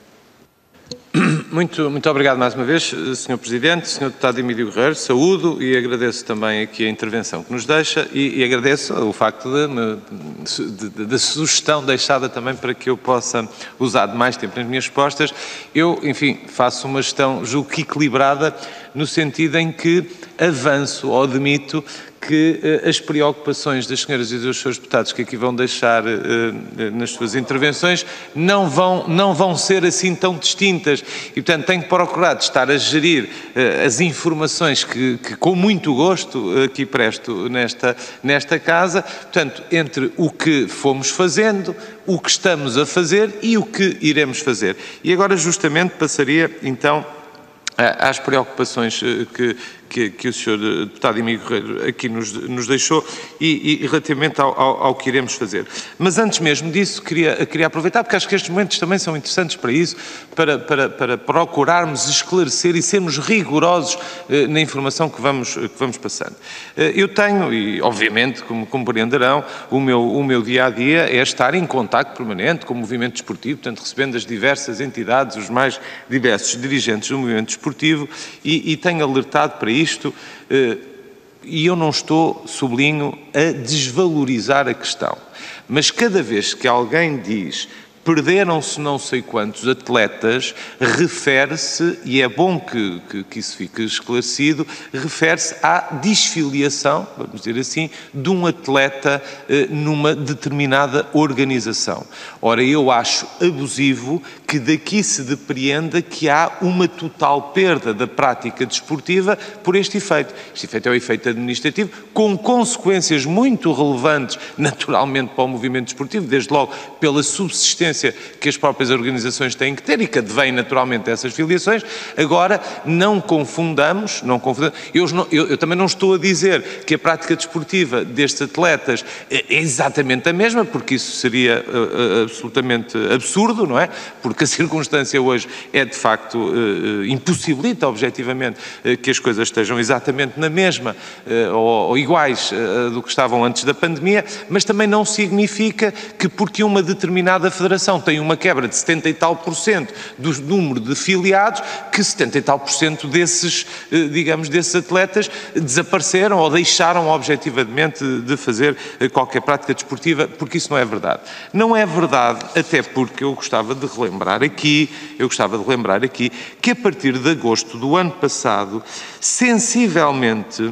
Muito, muito obrigado mais uma vez, senhor Presidente, senhor Deputado Emílio Guerreiro, saúdo e agradeço também aqui a intervenção que nos deixa e, e agradeço o facto da sugestão deixada também para que eu possa usar de mais tempo nas minhas respostas. Eu, enfim, faço uma gestão, julgo que equilibrada, no sentido em que avanço ou admito que eh, as preocupações das senhoras e dos senhores deputados que aqui vão deixar eh, nas suas intervenções não vão, não vão ser assim tão distintas e, portanto, tenho que procurar estar a gerir eh, as informações que, que com muito gosto aqui presto nesta, nesta casa, portanto, entre o que fomos fazendo, o que estamos a fazer e o que iremos fazer. E agora justamente passaria então às preocupações que, que, que o senhor Deputado Emílio Guerreiro aqui nos, nos deixou e, e relativamente ao, ao, ao que iremos fazer. Mas antes mesmo disso, queria, queria aproveitar, porque acho que estes momentos também são interessantes para isso, para, para, para procurarmos esclarecer e sermos rigorosos eh, na informação que vamos, que vamos passando. Eh, eu tenho, e obviamente, como compreenderão, o meu, o meu dia-a-dia é estar em contacto permanente com o movimento desportivo, portanto, recebendo as diversas entidades, os mais diversos dirigentes do movimento desportivo e, e tenho alertado para isto, eh, e eu não estou, sublinho, a desvalorizar a questão. Mas cada vez que alguém diz perderam-se não sei quantos atletas, refere-se, e é bom que, que, que isso fique esclarecido, refere-se à desfiliação, vamos dizer assim, de um atleta eh, numa determinada organização. Ora, eu acho abusivo que daqui se depreenda que há uma total perda da prática desportiva por este efeito. Este efeito é o efeito administrativo, com consequências muito relevantes, naturalmente, para o movimento desportivo, desde logo pela subsistência que as próprias organizações têm que ter e que advém naturalmente dessas filiações. Agora, não confundamos, não confundamos eu, eu, eu também não estou a dizer que a prática desportiva destes atletas é exatamente a mesma, porque isso seria uh, absolutamente absurdo, não é? Porque a circunstância hoje é de facto uh, impossibilita objetivamente uh, que as coisas estejam exatamente na mesma uh, ou, ou iguais uh, do que estavam antes da pandemia, mas também não significa que porque uma determinada federação formação tem uma quebra de setenta e tal por cento do número de filiados, que setenta e tal por cento desses, digamos, desses atletas desapareceram ou deixaram objetivamente de fazer qualquer prática desportiva, porque isso não é verdade. Não é verdade, até porque eu gostava de relembrar aqui, eu gostava de relembrar aqui, que a partir de agosto do ano passado, sensivelmente,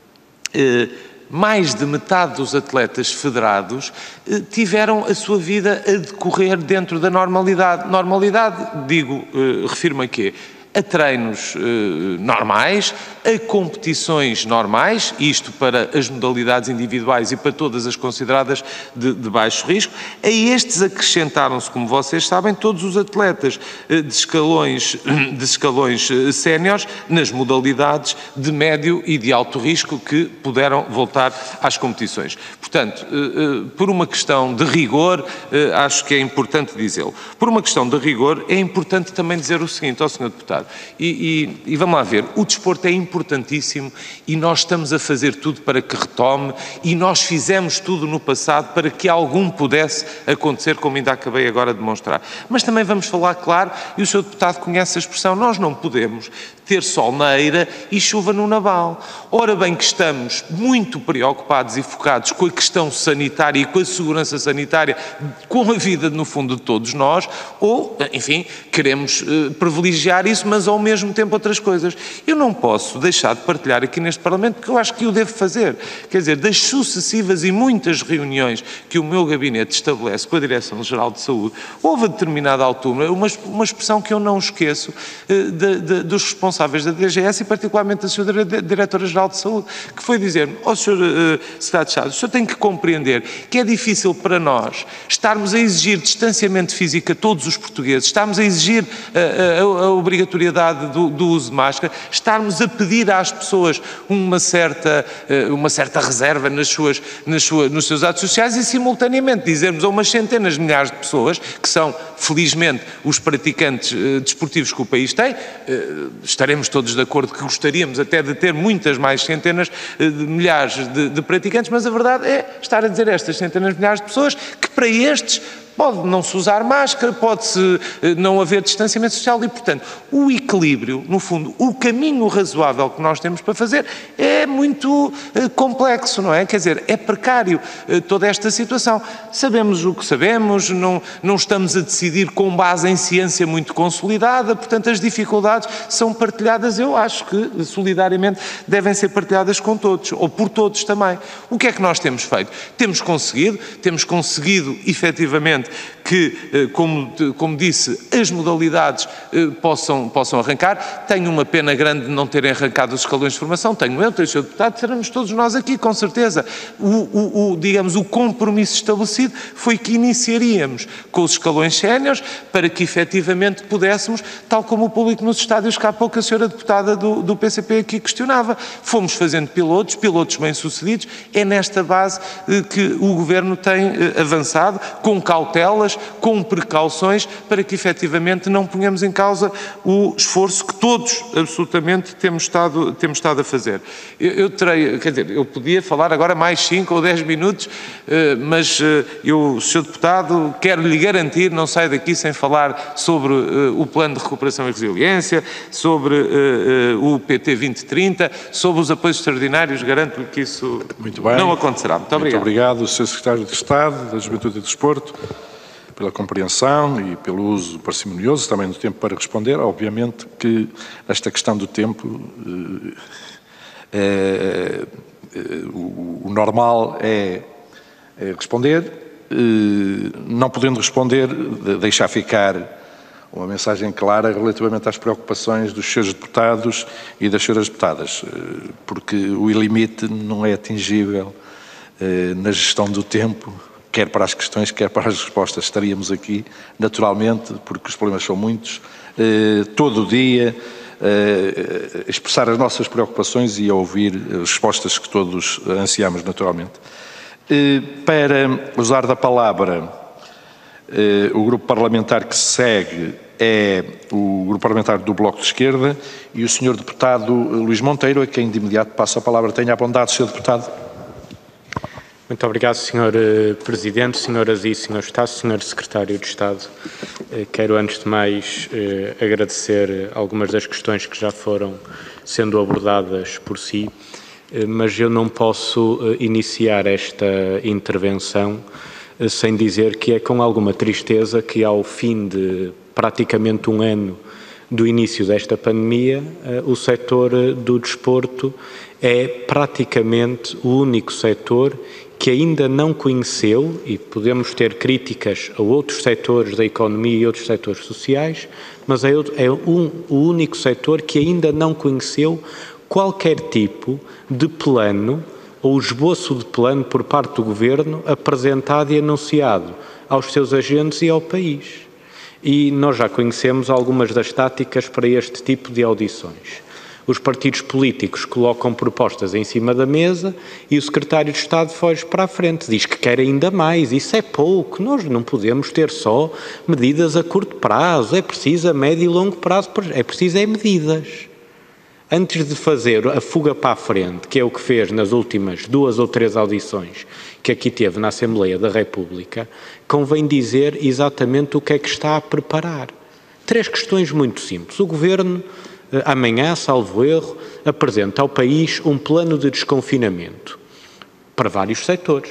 eh, mais de metade dos atletas federados eh, tiveram a sua vida a decorrer dentro da normalidade. Normalidade, digo, eh, refiro-me a quê? A treinos eh, normais, a competições normais, isto para as modalidades individuais e para todas as consideradas de, de baixo risco. A estes acrescentaram-se, como vocês sabem, todos os atletas eh, de escalões, de escalões eh, séniores nas modalidades de médio e de alto risco que puderam voltar às competições. Portanto, eh, eh, por uma questão de rigor, eh, acho que é importante dizê-lo. Por uma questão de rigor, é importante também dizer o seguinte ao senhor Deputado. E, e, e vamos lá ver, o desporto é importantíssimo e nós estamos a fazer tudo para que retome e nós fizemos tudo no passado para que algum pudesse acontecer, como ainda acabei agora de demonstrar. Mas também vamos falar claro, e o senhor Deputado conhece a expressão, nós não podemos ter sol na eira e chuva no naval. Ora bem que estamos muito preocupados e focados com a questão sanitária e com a segurança sanitária, com a vida, no fundo, de todos nós, ou, enfim, queremos eh, privilegiar isso, mas ao mesmo tempo outras coisas. Eu não posso deixar de partilhar aqui neste Parlamento, porque eu acho que o devo fazer. Quer dizer, das sucessivas e muitas reuniões que o meu gabinete estabelece com a Direção-Geral de Saúde, houve a determinada altura uma, uma expressão que eu não esqueço eh, de, de, dos responsáveis da D G S e particularmente da senhora Diretora-Geral de Saúde, que foi dizer-me, ó senhor uh, Secretário de Estado, o senhor tem que compreender que é difícil para nós estarmos a exigir distanciamento físico a todos os portugueses, estarmos a exigir a, a, a obrigatoriedade do, do uso de máscara, estarmos a pedir às pessoas uma certa, uh, uma certa reserva nas suas, nas suas, nos seus atos sociais e simultaneamente dizermos a umas centenas de milhares de pessoas, que são felizmente os praticantes uh, desportivos que o país tem, uh, estaremos todos de acordo que gostaríamos até de ter muitas mais centenas de milhares de, de praticantes, mas a verdade é estar a dizer a estas centenas de milhares de pessoas que para estes pode não se usar máscara, pode-se não haver distanciamento social e, portanto, o equilíbrio, no fundo, o caminho razoável que nós temos para fazer é muito uh, complexo, não é? Quer dizer, é precário uh, toda esta situação. Sabemos o que sabemos, não, não estamos a decidir com base em ciência muito consolidada, portanto, as dificuldades são partilhadas, eu acho que solidariamente devem ser partilhadas com todos, ou por todos também. O que é que nós temos feito? Temos conseguido, temos conseguido, efetivamente, que, como, como disse, as modalidades possam, possam arrancar. Tenho uma pena grande de não terem arrancado os escalões de formação, tenho eu, tenho o senhor Deputado, seremos todos nós aqui, com certeza. O, o, o, digamos, o compromisso estabelecido foi que iniciaríamos com os escalões séniores para que efetivamente pudéssemos, tal como o público nos estádios, que há pouco a senhora Deputada do, do P C P aqui questionava, fomos fazendo pilotos, pilotos bem-sucedidos, é nesta base que o Governo tem avançado, com cautelas, com precauções, para que efetivamente não ponhamos em causa o esforço que todos absolutamente temos estado, temos estado a fazer. Eu, eu terei, quer dizer, eu podia falar agora mais cinco ou dez minutos, mas eu, senhor Deputado, quero lhe garantir, não saio daqui sem falar sobre o Plano de Recuperação e Resiliência, sobre o P T vinte trinta, sobre os apoios extraordinários, garanto-lhe que isso Muito bem. não acontecerá. Muito obrigado. Muito obrigado, senhor Secretário de Estado da Juventude e do Desporto, pela compreensão e pelo uso parcimonioso também do tempo para responder. Obviamente que esta questão do tempo, é, é, o, o normal é, é responder, é, não podendo responder, deixar ficar uma mensagem clara relativamente às preocupações dos senhores deputados e das senhoras deputadas, porque o limite não é atingível na gestão do tempo, quer para as questões, quer para as respostas. Estaríamos aqui, naturalmente, porque os problemas são muitos, eh, todo o dia, eh, expressar as nossas preocupações e a ouvir as respostas que todos ansiamos, naturalmente. Eh, para usar da palavra, eh, o grupo parlamentar que se segue é o grupo parlamentar do Bloco de Esquerda e o senhor deputado Luís Monteiro, a quem de imediato passo a palavra. Tenha a bondade, senhor deputado. Muito obrigado, senhor Presidente, senhoras e senhores Deputados, senhor Secretário de Estado. Quero, antes de mais, agradecer algumas das questões que já foram sendo abordadas por si, mas eu não posso iniciar esta intervenção sem dizer que é com alguma tristeza que, ao fim de praticamente um ano do início desta pandemia, o setor do desporto é praticamente o único setor que ainda não conheceu, e podemos ter críticas a outros setores da economia e outros setores sociais, mas é, é um, o único setor que ainda não conheceu qualquer tipo de plano ou esboço de plano por parte do Governo apresentado e anunciado aos seus agentes e ao país. E nós já conhecemos algumas das táticas para este tipo de audições. Os partidos políticos colocam propostas em cima da mesa e o Secretário de Estado foge para a frente, diz que quer ainda mais, isso é pouco, nós não podemos ter só medidas a curto prazo, é preciso a médio e longo prazo, é preciso é medidas. Antes de fazer a fuga para a frente, que é o que fez nas últimas duas ou três audições que aqui teve na Assembleia da República, convém dizer exatamente o que é que está a preparar. Três questões muito simples. O Governo, amanhã, salvo erro, apresenta ao país um plano de desconfinamento para vários setores.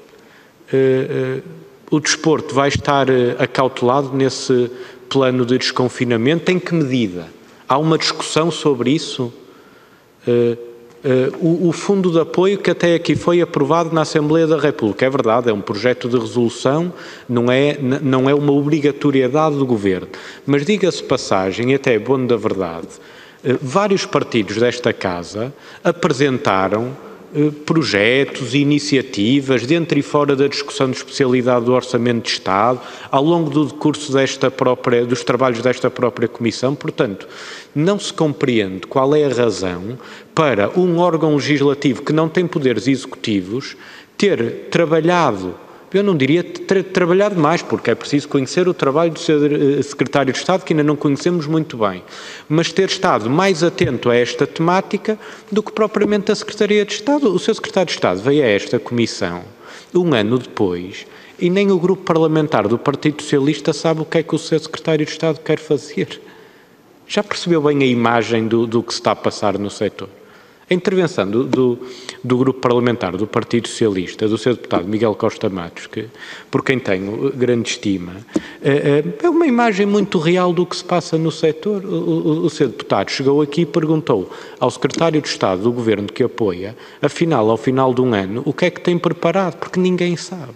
O desporto vai estar acautelado nesse plano de desconfinamento? Em que medida? Há uma discussão sobre isso? O Fundo de Apoio que até aqui foi aprovado na Assembleia da República, é verdade, é um projeto de resolução, não é, não é uma obrigatoriedade do Governo, mas diga-se passagem, e até é bom da verdade, vários partidos desta Casa apresentaram projetos e iniciativas dentro e fora da discussão de especialidade do Orçamento de Estado, ao longo do decurso desta própria, dos trabalhos desta própria Comissão. Portanto, não se compreende qual é a razão para um órgão legislativo que não tem poderes executivos ter trabalhado, eu não diria ter trabalhado mais, porque é preciso conhecer o trabalho do seu Secretário de Estado, que ainda não conhecemos muito bem, mas ter estado mais atento a esta temática do que propriamente a Secretaria de Estado. O seu Secretário de Estado veio a esta Comissão um ano depois e nem o grupo parlamentar do Partido Socialista sabe o que é que o seu Secretário de Estado quer fazer. Já percebeu bem a imagem do, do que se está a passar no setor? A intervenção do, do, do grupo parlamentar do Partido Socialista, do seu deputado Miguel Costa Matos, que, por quem tenho grande estima, é, é uma imagem muito real do que se passa no setor. O, o, o seu deputado chegou aqui e perguntou ao Secretário de Estado do Governo que apoia, afinal, ao final de um ano, o que é que tem preparado, porque ninguém sabe.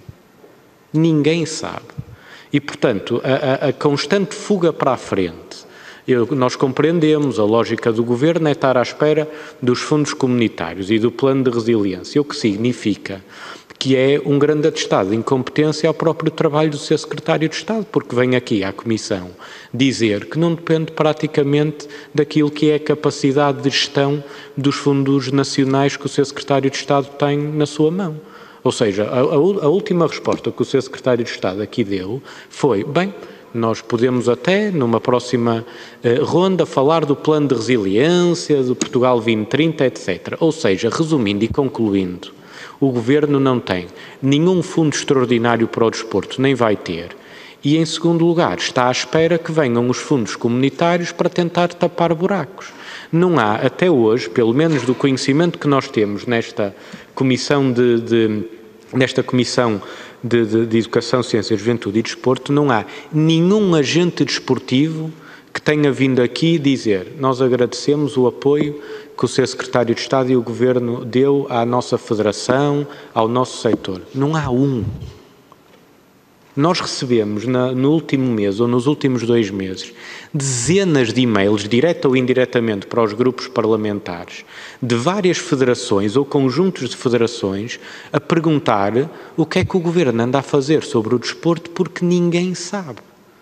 Ninguém sabe. E, portanto, a, a, a constante fuga para a frente. Eu, nós compreendemos, a lógica do Governo é estar à espera dos fundos comunitários e do plano de resiliência, o que significa que é um grande atestado de incompetência ao próprio trabalho do seu Secretário de Estado, porque vem aqui à Comissão dizer que não depende praticamente daquilo que é a capacidade de gestão dos fundos nacionais que o seu Secretário de Estado tem na sua mão. Ou seja, a, a, a última resposta que o seu Secretário de Estado aqui deu foi, bem, nós podemos até, numa próxima uh, ronda, falar do plano de resiliência, do Portugal vinte trinta, etcétera. Ou seja, resumindo e concluindo, o Governo não tem nenhum fundo extraordinário para o desporto, nem vai ter. E, em segundo lugar, está à espera que venham os fundos comunitários para tentar tapar buracos. Não há, até hoje, pelo menos do conhecimento que nós temos nesta Comissão de... de nesta Comissão de, de, de Educação, Ciência, Juventude e Desporto, não há nenhum agente desportivo que tenha vindo aqui dizer nós agradecemos o apoio que o seu Secretário de Estado e o Governo deu à nossa federação, ao nosso setor. Não há um. Nós recebemos na, no último mês ou nos últimos dois meses dezenas de e-mails, direta ou indiretamente, para os grupos parlamentares de várias federações ou conjuntos de federações a perguntar o que é que o Governo anda a fazer sobre o desporto, porque ninguém sabe.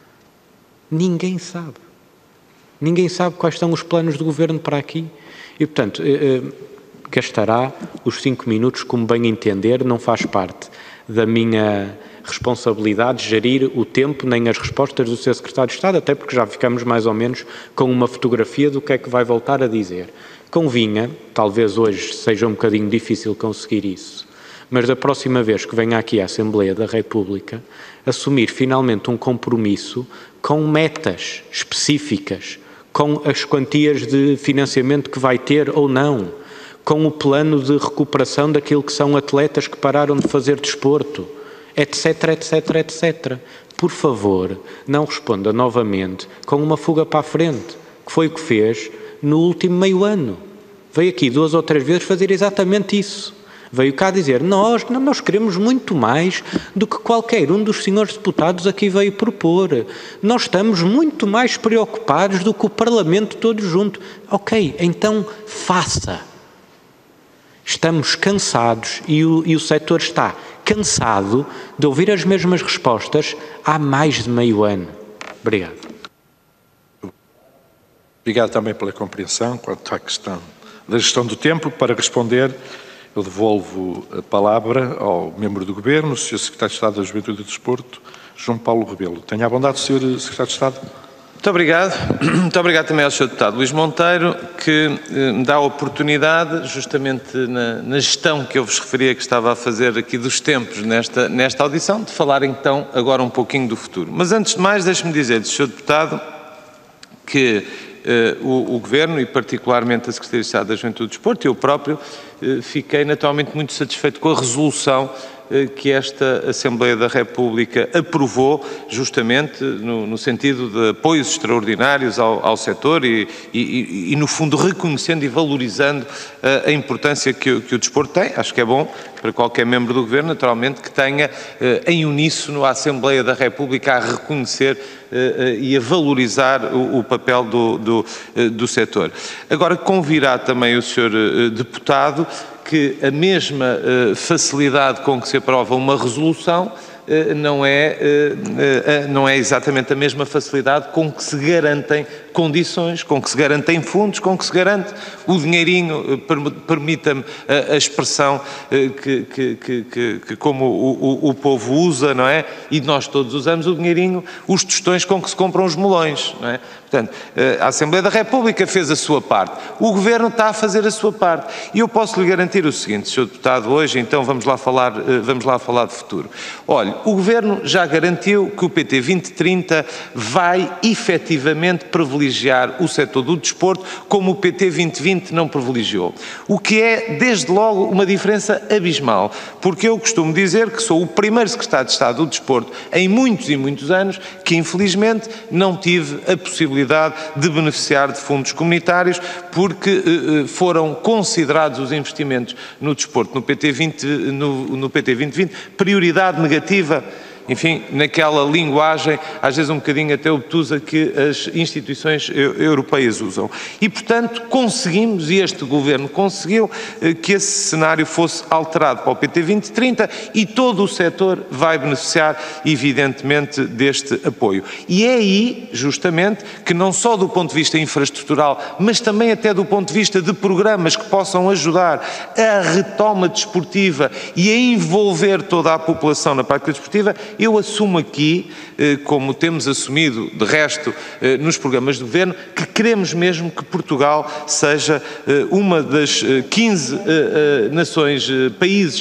Ninguém sabe. Ninguém sabe quais são os planos do Governo para aqui. E, portanto, eh, eh, gastará os cinco minutos como bem entender, não faz parte da minha responsabilidade gerir o tempo nem as respostas do seu Secretário de Estado, até porque já ficamos mais ou menos com uma fotografia do que é que vai voltar a dizer. Convinha, talvez hoje seja um bocadinho difícil conseguir isso, mas da próxima vez que venha aqui à Assembleia da República, assumir finalmente um compromisso com metas específicas, com as quantias de financiamento que vai ter ou não, com o plano de recuperação daquilo que são atletas que pararam de fazer desporto, etc, etc, etcétera. Por favor, não responda novamente com uma fuga para a frente, que foi o que fez no último meio ano. Veio aqui duas ou três vezes fazer exatamente isso. Veio cá dizer, nós, nós queremos muito mais do que qualquer um dos senhores deputados aqui veio propor. Nós estamos muito mais preocupados do que o Parlamento todo junto. Ok, então faça. Estamos cansados e o, e o setor está cansado de ouvir as mesmas respostas há mais de meio ano. Obrigado. Obrigado também pela compreensão quanto à questão da gestão do tempo. Para responder, eu devolvo a palavra ao membro do Governo, o senhor Secretário de Estado da Juventude e do Desporto, João Paulo Rebelo. Tenha a bondade, senhor Secretário de Estado. Muito obrigado. Muito obrigado também ao senhor Deputado Luís Monteiro, que eh, me dá a oportunidade, justamente na, na gestão que eu vos referia que estava a fazer aqui dos tempos nesta, nesta audição, de falar então agora um pouquinho do futuro. Mas antes de mais, deixe-me dizer-lhe, senhor Deputado, que eh, o, o Governo e particularmente a Secretaria de Estado da Juventude e do Desporto, eu próprio, eh, fiquei naturalmente muito satisfeito com a resolução que esta Assembleia da República aprovou, justamente no, no sentido de apoios extraordinários ao, ao setor e, e, e, no fundo, reconhecendo e valorizando a, a importância que o, que o desporto tem. Acho que é bom para qualquer membro do Governo, naturalmente, que tenha eh, em uníssono a Assembleia da República a reconhecer eh, e a valorizar o, o papel do, do, eh, do setor. Agora, convirá também o senhor eh, Deputado que a mesma uh, facilidade com que se aprova uma resolução uh, não, é, uh, uh, não é exatamente a mesma facilidade com que se garantem condições, com que se garantem fundos, com que se garante o dinheirinho, uh, per, permita-me a, a expressão uh, que, que, que, que, que como o, o, o povo usa, não é? E nós todos usamos o dinheirinho, os tostões com que se compram os melões, não é? Portanto, a Assembleia da República fez a sua parte, o Governo está a fazer a sua parte. E eu posso lhe garantir o seguinte, senhor Deputado, hoje então vamos lá falar, vamos lá falar de futuro. Olha, o Governo já garantiu que o P T vinte trinta vai efetivamente privilegiar o setor do desporto como o P T vinte vinte não privilegiou. O que é, desde logo, uma diferença abismal, porque eu costumo dizer que sou o primeiro Secretário de Estado do Desporto em muitos e muitos anos que, infelizmente, não tive a possibilidade de beneficiar de fundos comunitários porque eh, foram considerados os investimentos no desporto no P T vinte, no, no P T vinte vinte prioridade negativa. Enfim, naquela linguagem, às vezes um bocadinho até obtusa, que as instituições europeias usam. E, portanto, conseguimos, e este Governo conseguiu, que esse cenário fosse alterado para o P T vinte trinta e todo o setor vai beneficiar, evidentemente, deste apoio. E é aí, justamente, que não só do ponto de vista infraestrutural, mas também até do ponto de vista de programas que possam ajudar a retoma desportiva e a envolver toda a população na prática desportiva, eu assumo aqui, como temos assumido de resto nos programas do Governo, que queremos mesmo que Portugal seja uma das quinze nações, países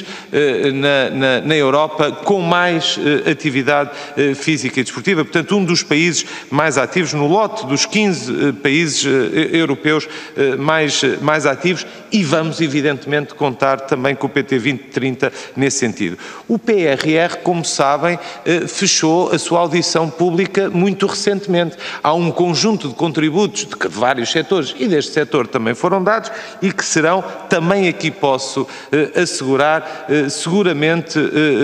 na, na, na Europa com mais atividade física e desportiva, portanto um dos países mais ativos no lote dos quinze países europeus mais, mais ativos, e vamos evidentemente contar também com o P T vinte trinta nesse sentido. O P R R, como sabem, fechou a sua audição pública muito recentemente. Há um conjunto de contributos de vários setores, e deste setor também foram dados, e que serão, também aqui posso assegurar, seguramente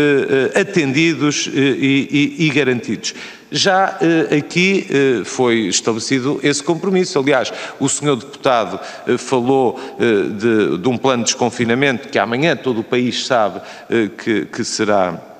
atendidos e, e, e garantidos. Já eh, aqui eh, foi estabelecido esse compromisso. Aliás, o senhor Deputado eh, falou eh, de, de um plano de desconfinamento que amanhã todo o país sabe eh, que, que será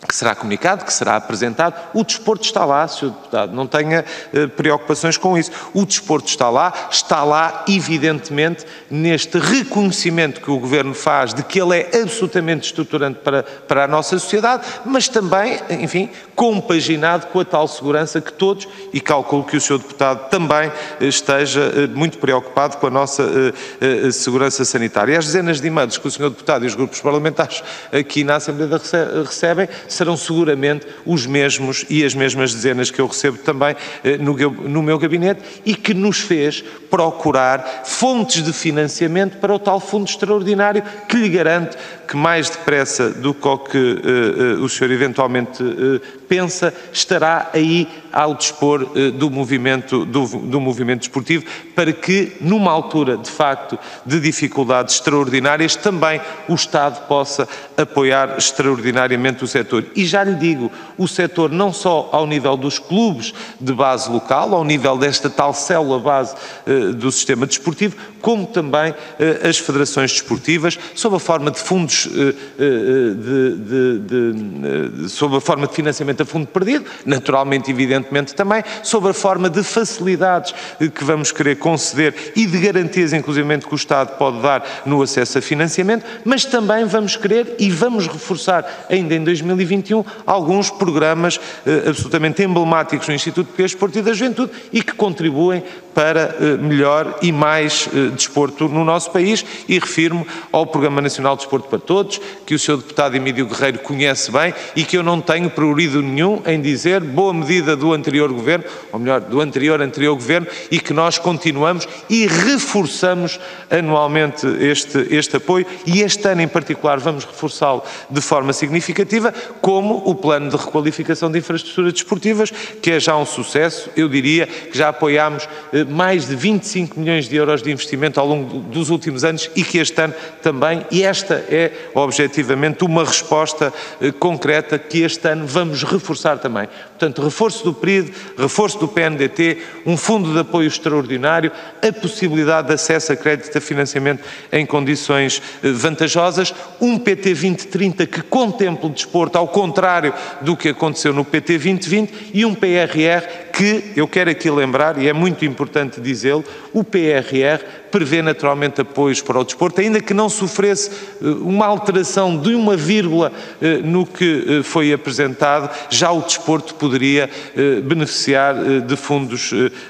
que será comunicado, que será apresentado. O desporto está lá, senhor Deputado, não tenha eh, preocupações com isso. O desporto está lá, está lá, evidentemente, neste reconhecimento que o Governo faz de que ele é absolutamente estruturante para, para a nossa sociedade, mas também, enfim, compaginado com a tal segurança que todos, e calculo que o senhor Deputado também eh, esteja eh, muito preocupado com a nossa eh, eh, segurança sanitária. E as dezenas de e-mails que o senhor Deputado e os grupos parlamentares aqui na Assembleia recebem serão seguramente os mesmos e as mesmas dezenas que eu recebo também eh, no, no meu gabinete, e que nos fez procurar fontes de financiamento para o tal fundo extraordinário que lhe garanto que mais depressa do que o que eh, o senhor eventualmente eh, pensa, estará aí ao dispor eh, do, movimento, do, do movimento desportivo, para que, numa altura, de facto, de dificuldades extraordinárias, também o Estado possa apoiar extraordinariamente o setor. E já lhe digo, o setor não só ao nível dos clubes de base local, ao nível desta tal célula base eh, do sistema desportivo, como também eh, as federações desportivas, sob a forma de fundos, eh, eh, de, de, de, de, sob a forma de financiamento a fundo perdido, naturalmente, evidentemente também, sob a forma de facilidades eh, que vamos querer conceder e de garantias, inclusivamente, que o Estado pode dar no acesso a financiamento, mas também vamos querer e vamos reforçar ainda em dois mil e vinte e um alguns programas eh, absolutamente emblemáticos no Instituto Português de Desporto e da Juventude e que contribuem para eh, melhor e mais eh, desporto no nosso país, e refiro-me ao Programa Nacional de Desporto para Todos, que o senhor Deputado Emílio Guerreiro conhece bem e que eu não tenho prurido nenhum em dizer, boa medida do anterior Governo, ou melhor, do anterior anterior Governo, e que nós continuamos e reforçamos anualmente este, este apoio, e este ano em particular vamos reforçá-lo de forma significativa, como o Plano de Requalificação de Infraestruturas Desportivas, que é já um sucesso. Eu diria que já apoiámos eh, mais de vinte e cinco milhões de euros de investimento ao longo dos últimos anos, e que este ano também, e esta é objetivamente uma resposta eh, concreta que este ano vamos reforçar também. Portanto, reforço do P R I D, reforço do P N D T, um fundo de apoio extraordinário, a possibilidade de acesso a crédito a financiamento em condições eh, vantajosas, um P T vinte trinta que contemple o desporto, ao contrário do que aconteceu no P T vinte vinte, e um P R R que, eu quero aqui lembrar, e é muito importante dizê-lo, o P R R prevê naturalmente apoios para o desporto, ainda que não sofresse uma alteração de uma vírgula no que foi apresentado, já o desporto poderia beneficiar de fundos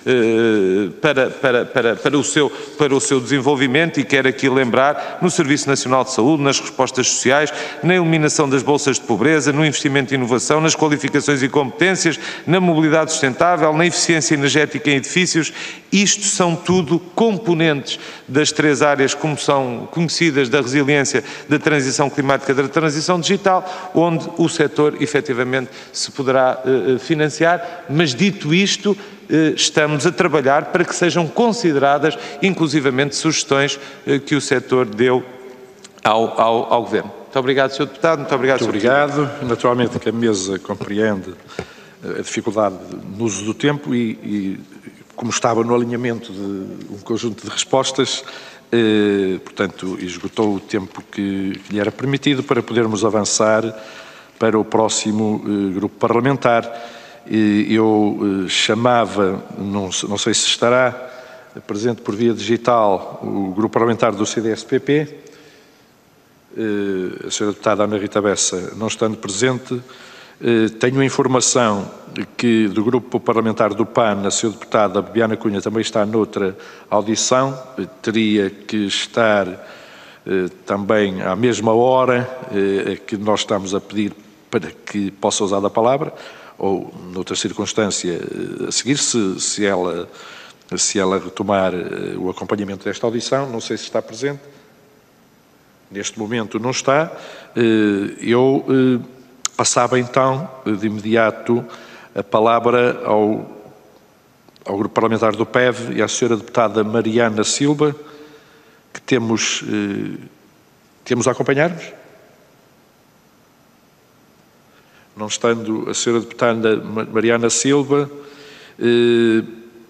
para, para, para, para, o seu, para o seu desenvolvimento, e quero aqui lembrar no Serviço Nacional de Saúde, nas respostas sociais, na eliminação das bolsas de pobreza, no investimento em inovação, nas qualificações e competências, na mobilidade sustentável, na eficiência energética em edifícios. Isto são tudo componentes das três áreas como são conhecidas da resiliência, da transição climática, da transição digital, onde o setor efetivamente se poderá uh, financiar, mas dito isto, uh, estamos a trabalhar para que sejam consideradas inclusivamente sugestões uh, que o setor deu ao, ao, ao Governo. Muito obrigado, senhor Deputado. Muito obrigado, Muito obrigado. Naturalmente que a mesa compreende a dificuldade no uso do tempo e, e como estava no alinhamento de um conjunto de respostas, eh, portanto, esgotou o tempo que, que lhe era permitido para podermos avançar para o próximo eh, grupo parlamentar. E eu eh, chamava, não, não sei se estará presente por via digital, o grupo parlamentar do C D S P P, eh, a senhora deputada Ana Rita Bessa não estando presente. Tenho a informação que do grupo parlamentar do P A N, a senhora deputada Bibiana Cunha também está noutra audição, teria que estar eh, também à mesma hora eh, que nós estamos a pedir para que possa usar a palavra, ou noutra circunstância a seguir, se, se, ela, se ela retomar eh, o acompanhamento desta audição. Não sei se está presente. Neste momento não está. Eh, eu... Eh, Passava então, de imediato, a palavra ao, ao grupo parlamentar do P E V e à senhora deputada Mariana Silva, que temos, eh, temos a acompanhar-nos. Não estando a senhora deputada Mariana Silva, eh,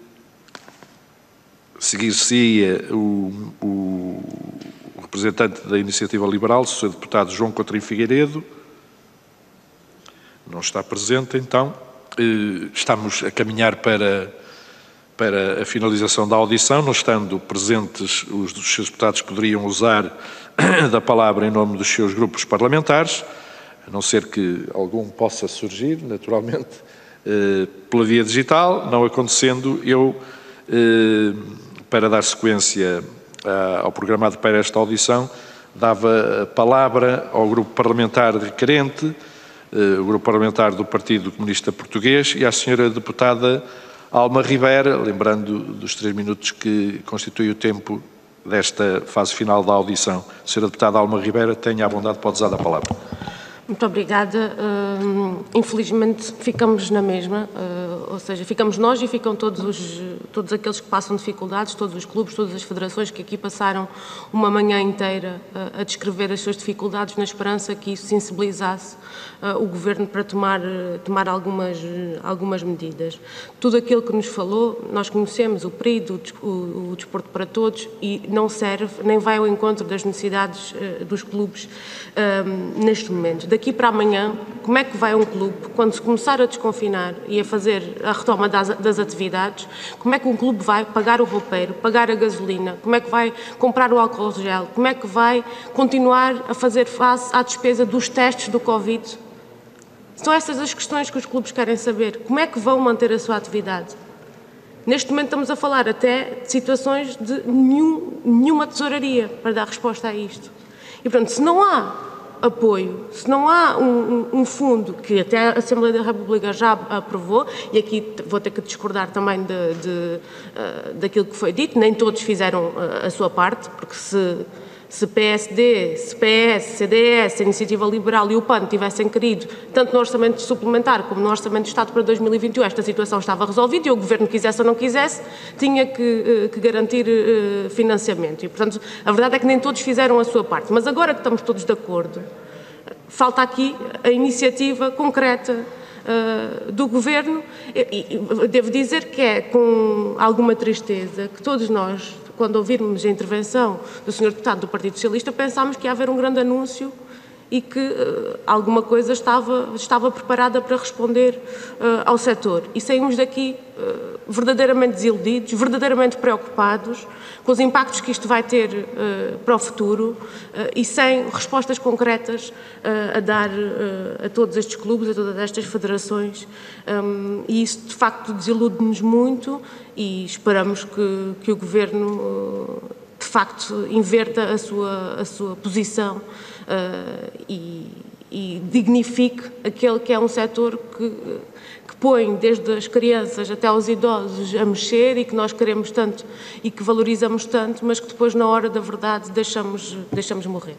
seguir-se-ia o, o, o representante da Iniciativa Liberal, o senhor deputado João Coutinho Figueiredo. não está presente, então estamos a caminhar para, para a finalização da audição. Não estando presentes, os dos seus deputados poderiam usar da palavra em nome dos seus grupos parlamentares, a não ser que algum possa surgir, naturalmente, pela via digital. Não acontecendo, eu, para dar sequência ao programado para esta audição, dava a palavra ao grupo parlamentar requerente, o grupo parlamentar do Partido Comunista Português, e à senhora deputada Alma Rivera, lembrando dos três minutos que constitui o tempo desta fase final da audição. Senhora deputada Alma Rivera, tenha a bondade, pode usar a palavra. Muito obrigada. Uh, infelizmente ficamos na mesma, uh, ou seja, ficamos nós e ficam todos, os, todos aqueles que passam dificuldades, todos os clubes, todas as federações que aqui passaram uma manhã inteira uh, a descrever as suas dificuldades, na esperança que isso sensibilizasse uh, o Governo para tomar, uh, tomar algumas, uh, algumas medidas. Tudo aquilo que nos falou, nós conhecemos o P R I D, o, o, o Desporto para Todos, e não serve, nem vai ao encontro das necessidades uh, dos clubes uh, neste momento. Daqui para amanhã, como é que vai um clube, quando se começar a desconfinar e a fazer a retoma das, das atividades, como é que um clube vai pagar o roupeiro, pagar a gasolina, como é que vai comprar o álcool gel, como é que vai continuar a fazer face à despesa dos testes do Covid? São estas as questões que os clubes querem saber. Como é que vão manter a sua atividade? Neste momento estamos a falar até de situações de nenhum, nenhuma tesouraria para dar resposta a isto. E, portanto, se não há apoio, se não há um, um, um fundo que até a Assembleia da República já aprovou, e aqui vou ter que discordar também de, de, uh, daquilo que foi dito, nem todos fizeram uh, a sua parte, porque se, se P S D, se P S, C D S, a Iniciativa Liberal e o P A N tivessem querido, tanto no Orçamento Suplementar como no Orçamento de Estado para dois mil e vinte e um, esta situação estava resolvida e o Governo, quisesse ou não quisesse, tinha que, que garantir uh, financiamento. E, portanto, a verdade é que nem todos fizeram a sua parte. Mas agora que estamos todos de acordo, falta aqui a iniciativa concreta uh, do Governo, e, e devo dizer que é com alguma tristeza que todos nós, quando ouvirmos a intervenção do senhor deputado do Partido Socialista, pensámos que ia haver um grande anúncio e que uh, alguma coisa estava, estava preparada para responder uh, ao setor. E saímos daqui uh, verdadeiramente desiludidos, verdadeiramente preocupados com os impactos que isto vai ter uh, para o futuro uh, e sem respostas concretas uh, a dar uh, a todos estes clubes, a todas estas federações. Um, e isso, de facto, desilude-nos muito e esperamos que, que o Governo, uh, de facto, inverta a sua, a sua posição uh, e, e dignifique aquele que é um setor que, que põe desde as crianças até aos idosos a mexer e que nós queremos tanto e que valorizamos tanto, mas que depois, na hora da verdade, deixamos, deixamos morrer.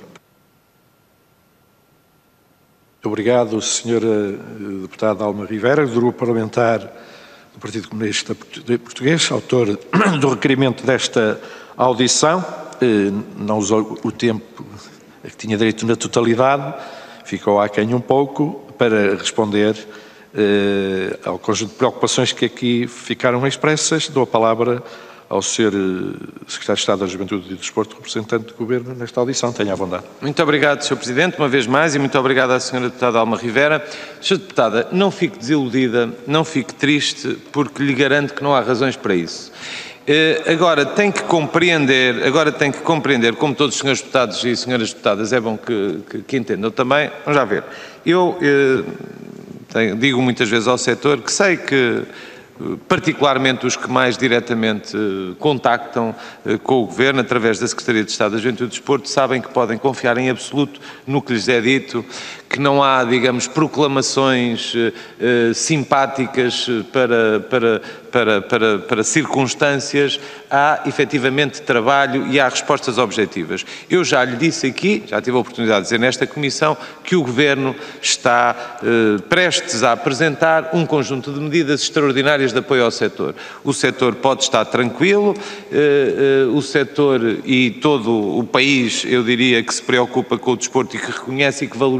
Obrigado, senhora deputada Alma Rivera, do Grupo Parlamentar do Partido Comunista Português, autor do requerimento desta audição. Não usou o tempo a que tinha direito na totalidade, ficou aquém um pouco para responder eh, ao conjunto de preocupações que aqui ficaram expressas. Dou a palavra ao senhor Secretário de Estado da Juventude e do Desporto, representante do Governo nesta audição. Tenha a bondade. Muito obrigado, senhor Presidente, uma vez mais, e muito obrigado à senhora deputada Alma Rivera. senhora Deputada, não fique desiludida, não fique triste, porque lhe garanto que não há razões para isso. Uh, agora tem que compreender, agora tem que compreender, como todos os senhores deputados e senhoras deputadas, é bom que, que, que entendam também. Vamos já ver. Eu uh, tenho, digo muitas vezes ao setor que sei que, particularmente os que mais diretamente uh, contactam uh, com o Governo, através da Secretaria de Estado da Juventude e do Desporto, sabem que podem confiar em absoluto no que lhes é dito, que não há, digamos, proclamações uh, uh, simpáticas para, para, para, para, para circunstâncias, há efetivamente trabalho e há respostas objetivas. Eu já lhe disse aqui, já tive a oportunidade de dizer nesta Comissão, que o Governo está uh, prestes a apresentar um conjunto de medidas extraordinárias de apoio ao setor. O setor pode estar tranquilo, uh, uh, o setor e todo o país, eu diria, que se preocupa com o desporto e que reconhece e que valoriza o papel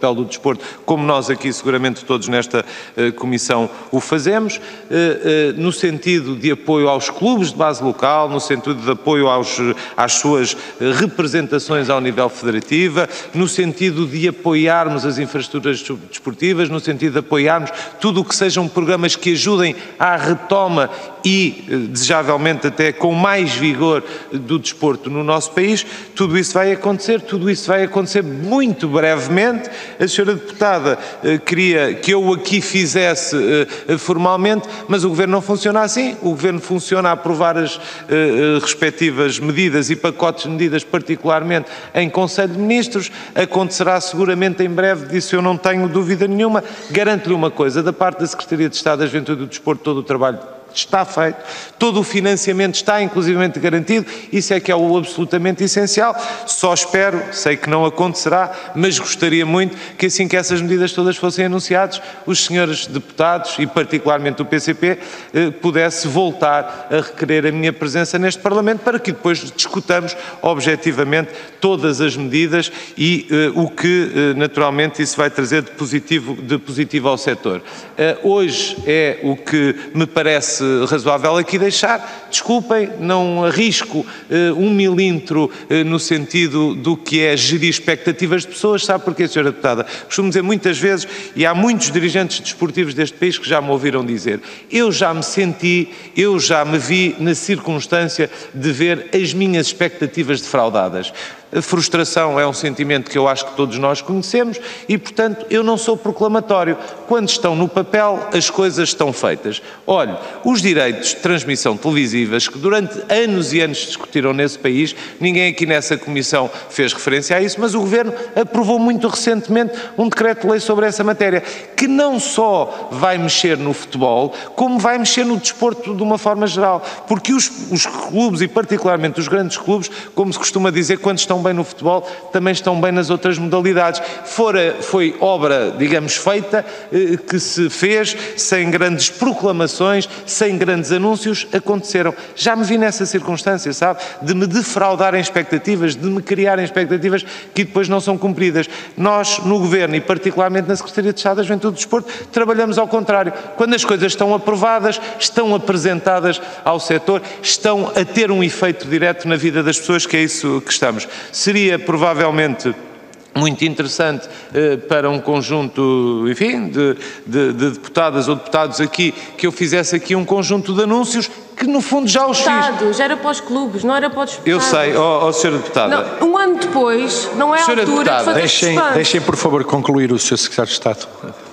papel do desporto, como nós aqui seguramente todos nesta uh, Comissão o fazemos, uh, uh, no sentido de apoio aos clubes de base local, no sentido de apoio aos, às suas uh, representações ao nível federativa, no sentido de apoiarmos as infraestruturas desportivas, no sentido de apoiarmos tudo o que sejam programas que ajudem à retoma e, desejavelmente até com mais vigor do desporto no nosso país. Tudo isso vai acontecer, tudo isso vai acontecer muito brevemente. A senhora deputada eh, queria que eu aqui fizesse eh, formalmente, mas o Governo não funciona assim. O Governo funciona a aprovar as eh, respectivas medidas e pacotes de medidas, particularmente em Conselho de Ministros. Acontecerá seguramente em breve, disso eu não tenho dúvida nenhuma. Garanto-lhe uma coisa, da parte da Secretaria de Estado da Juventude e do Desporto, todo o trabalho está feito, todo o financiamento está inclusivamente garantido, isso é que é o absolutamente essencial. Só espero, sei que não acontecerá, mas gostaria muito que assim que essas medidas todas fossem anunciadas, os senhores deputados e particularmente o P C P eh, pudesse voltar a requerer a minha presença neste Parlamento para que depois discutamos objetivamente todas as medidas e eh, o que eh, naturalmente isso vai trazer de positivo, de positivo ao setor. Eh, hoje é o que me parece razoável aqui deixar. Desculpem, não arrisco uh, um milímetro uh, no sentido do que é gerir expectativas de pessoas. Sabe porquê, senhora Deputada? Costumo dizer muitas vezes, e há muitos dirigentes desportivos deste país que já me ouviram dizer, eu já me senti, eu já me vi na circunstância de ver as minhas expectativas defraudadas. A frustração é um sentimento que eu acho que todos nós conhecemos e, portanto, eu não sou proclamatório. Quando estão no papel, as coisas estão feitas. Olhe, os direitos de transmissão televisivas que durante anos e anos se discutiram nesse país, ninguém aqui nessa Comissão fez referência a isso, mas o Governo aprovou muito recentemente um decreto-lei sobre essa matéria, que não só vai mexer no futebol, como vai mexer no desporto de uma forma geral. Porque os, os clubes, e particularmente os grandes clubes, como se costuma dizer, quando estão bem no futebol, também estão bem nas outras modalidades. Fora, foi obra, digamos, feita, eh, que se fez sem grandes proclamações, sem grandes anúncios, aconteceram. Já me vi nessa circunstância, sabe? De me defraudarem expectativas, de me criarem expectativas que depois não são cumpridas. Nós, no Governo, e particularmente na Secretaria de Estado da Juventude e do Desporto, trabalhamos ao contrário. Quando as coisas estão aprovadas, estão apresentadas ao setor, estão a ter um efeito direto na vida das pessoas, que é isso que estamos. Seria provavelmente muito interessante eh, para um conjunto, enfim, de, de, de deputadas ou deputados aqui, que eu fizesse aqui um conjunto de anúncios que no fundo já os fiz. Deputados, era para os clubes, não era para os deputados. Eu sei, ó oh, oh, senhora Deputada. Não, um ano depois, não é a altura Deputada, de fazer Deixem, deixem, por favor, concluir o senhor Secretário de Estado.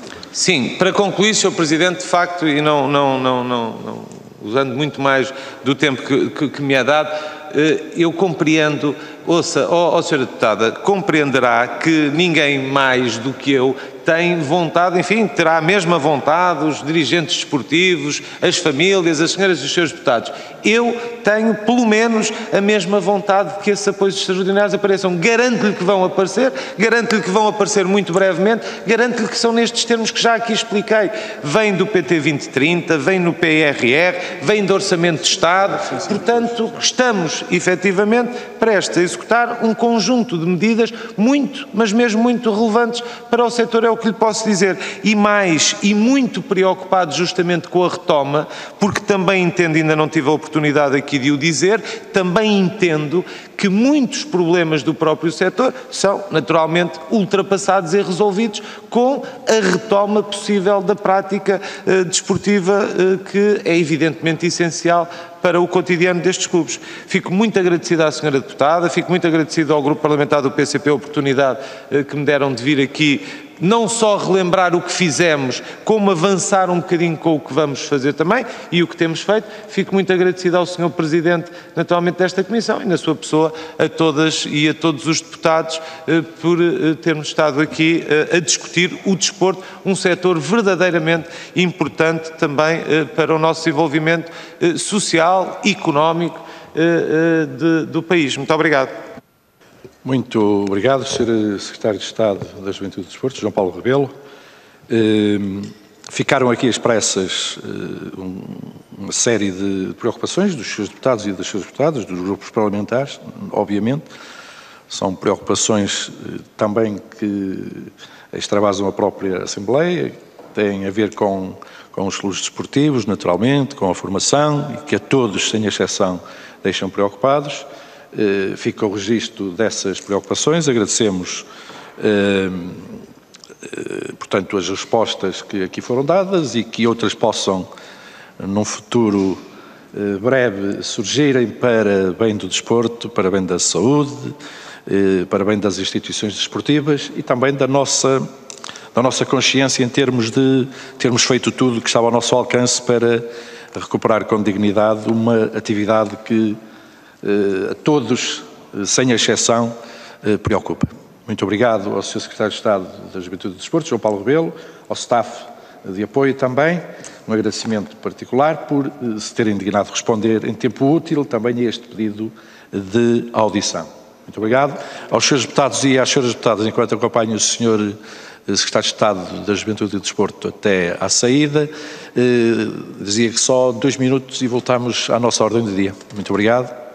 Sim, para concluir, senhor Presidente, de facto, e não, não, não, não, não usando muito mais do tempo que, que, que me é dado, eu compreendo, ouça, ó, ó senhora Deputada, compreenderá que ninguém mais do que eu tem vontade, enfim, terá a mesma vontade, os dirigentes desportivos, as famílias, as senhoras e os seus deputados. Eu tenho, pelo menos, a mesma vontade de que esses apoios extraordinários apareçam. Garanto-lhe que vão aparecer, garanto-lhe que vão aparecer muito brevemente, garanto-lhe que são nestes termos que já aqui expliquei. Vem do P T vinte trinta, vem no P R R, vem do Orçamento de Estado, portanto, estamos, efetivamente, prestes a executar um conjunto de medidas muito, mas mesmo muito relevantes para o setor. É o que lhe posso dizer, e mais, e muito preocupado justamente com a retoma, porque também entendo, ainda não tive a oportunidade aqui de o dizer, também entendo que muitos problemas do próprio setor são naturalmente ultrapassados e resolvidos com a retoma possível da prática eh, desportiva, eh, que é evidentemente essencial para o cotidiano destes clubes. Fico muito agradecido à senhora Deputada, fico muito agradecido ao Grupo Parlamentar do P C P a oportunidade eh, que me deram de vir aqui não só relembrar o que fizemos, como avançar um bocadinho com o que vamos fazer também e o que temos feito. Fico muito agradecido ao senhor Presidente, naturalmente, desta Comissão e na sua pessoa, a todas e a todos os deputados, eh, por eh, termos estado aqui eh, a discutir o desporto, um setor verdadeiramente importante também eh, para o nosso desenvolvimento eh, social, económico eh, eh, de, do país. Muito obrigado. Muito obrigado, senhor Secretário de Estado da Juventude e do Desporto, João Paulo Rebelo. Eh, ficaram aqui expressas eh, um, uma série de preocupações dos senhores deputados e das senhoras deputadas, dos grupos parlamentares, obviamente. São preocupações eh, também que extravasam a própria Assembleia, têm a ver com, com os clubes desportivos, naturalmente, com a formação, e que a todos, sem exceção, deixam preocupados. Eh, fica o registro dessas preocupações, agradecemos, eh, eh, portanto, as respostas que aqui foram dadas e que outras possam, num futuro eh, breve, surgirem para bem do desporto, para bem da saúde, eh, para bem das instituições desportivas e também da nossa, da nossa consciência em termos de termos feito tudo o que estava ao nosso alcance para recuperar com dignidade uma atividade que a todos, sem exceção, preocupa. Muito obrigado ao senhor Secretário de Estado da Juventude e do Desporto, João Paulo Rebelo, ao staff de apoio também, um agradecimento particular por se terem dignado responder em tempo útil também a este pedido de audição. Muito obrigado. Aos senhores deputados e às senhoras deputadas, enquanto acompanho o senhor Secretário de Estado da Juventude e do Desporto até à saída, eh, dizia que só dois minutos e voltamos à nossa ordem do dia. Muito obrigado.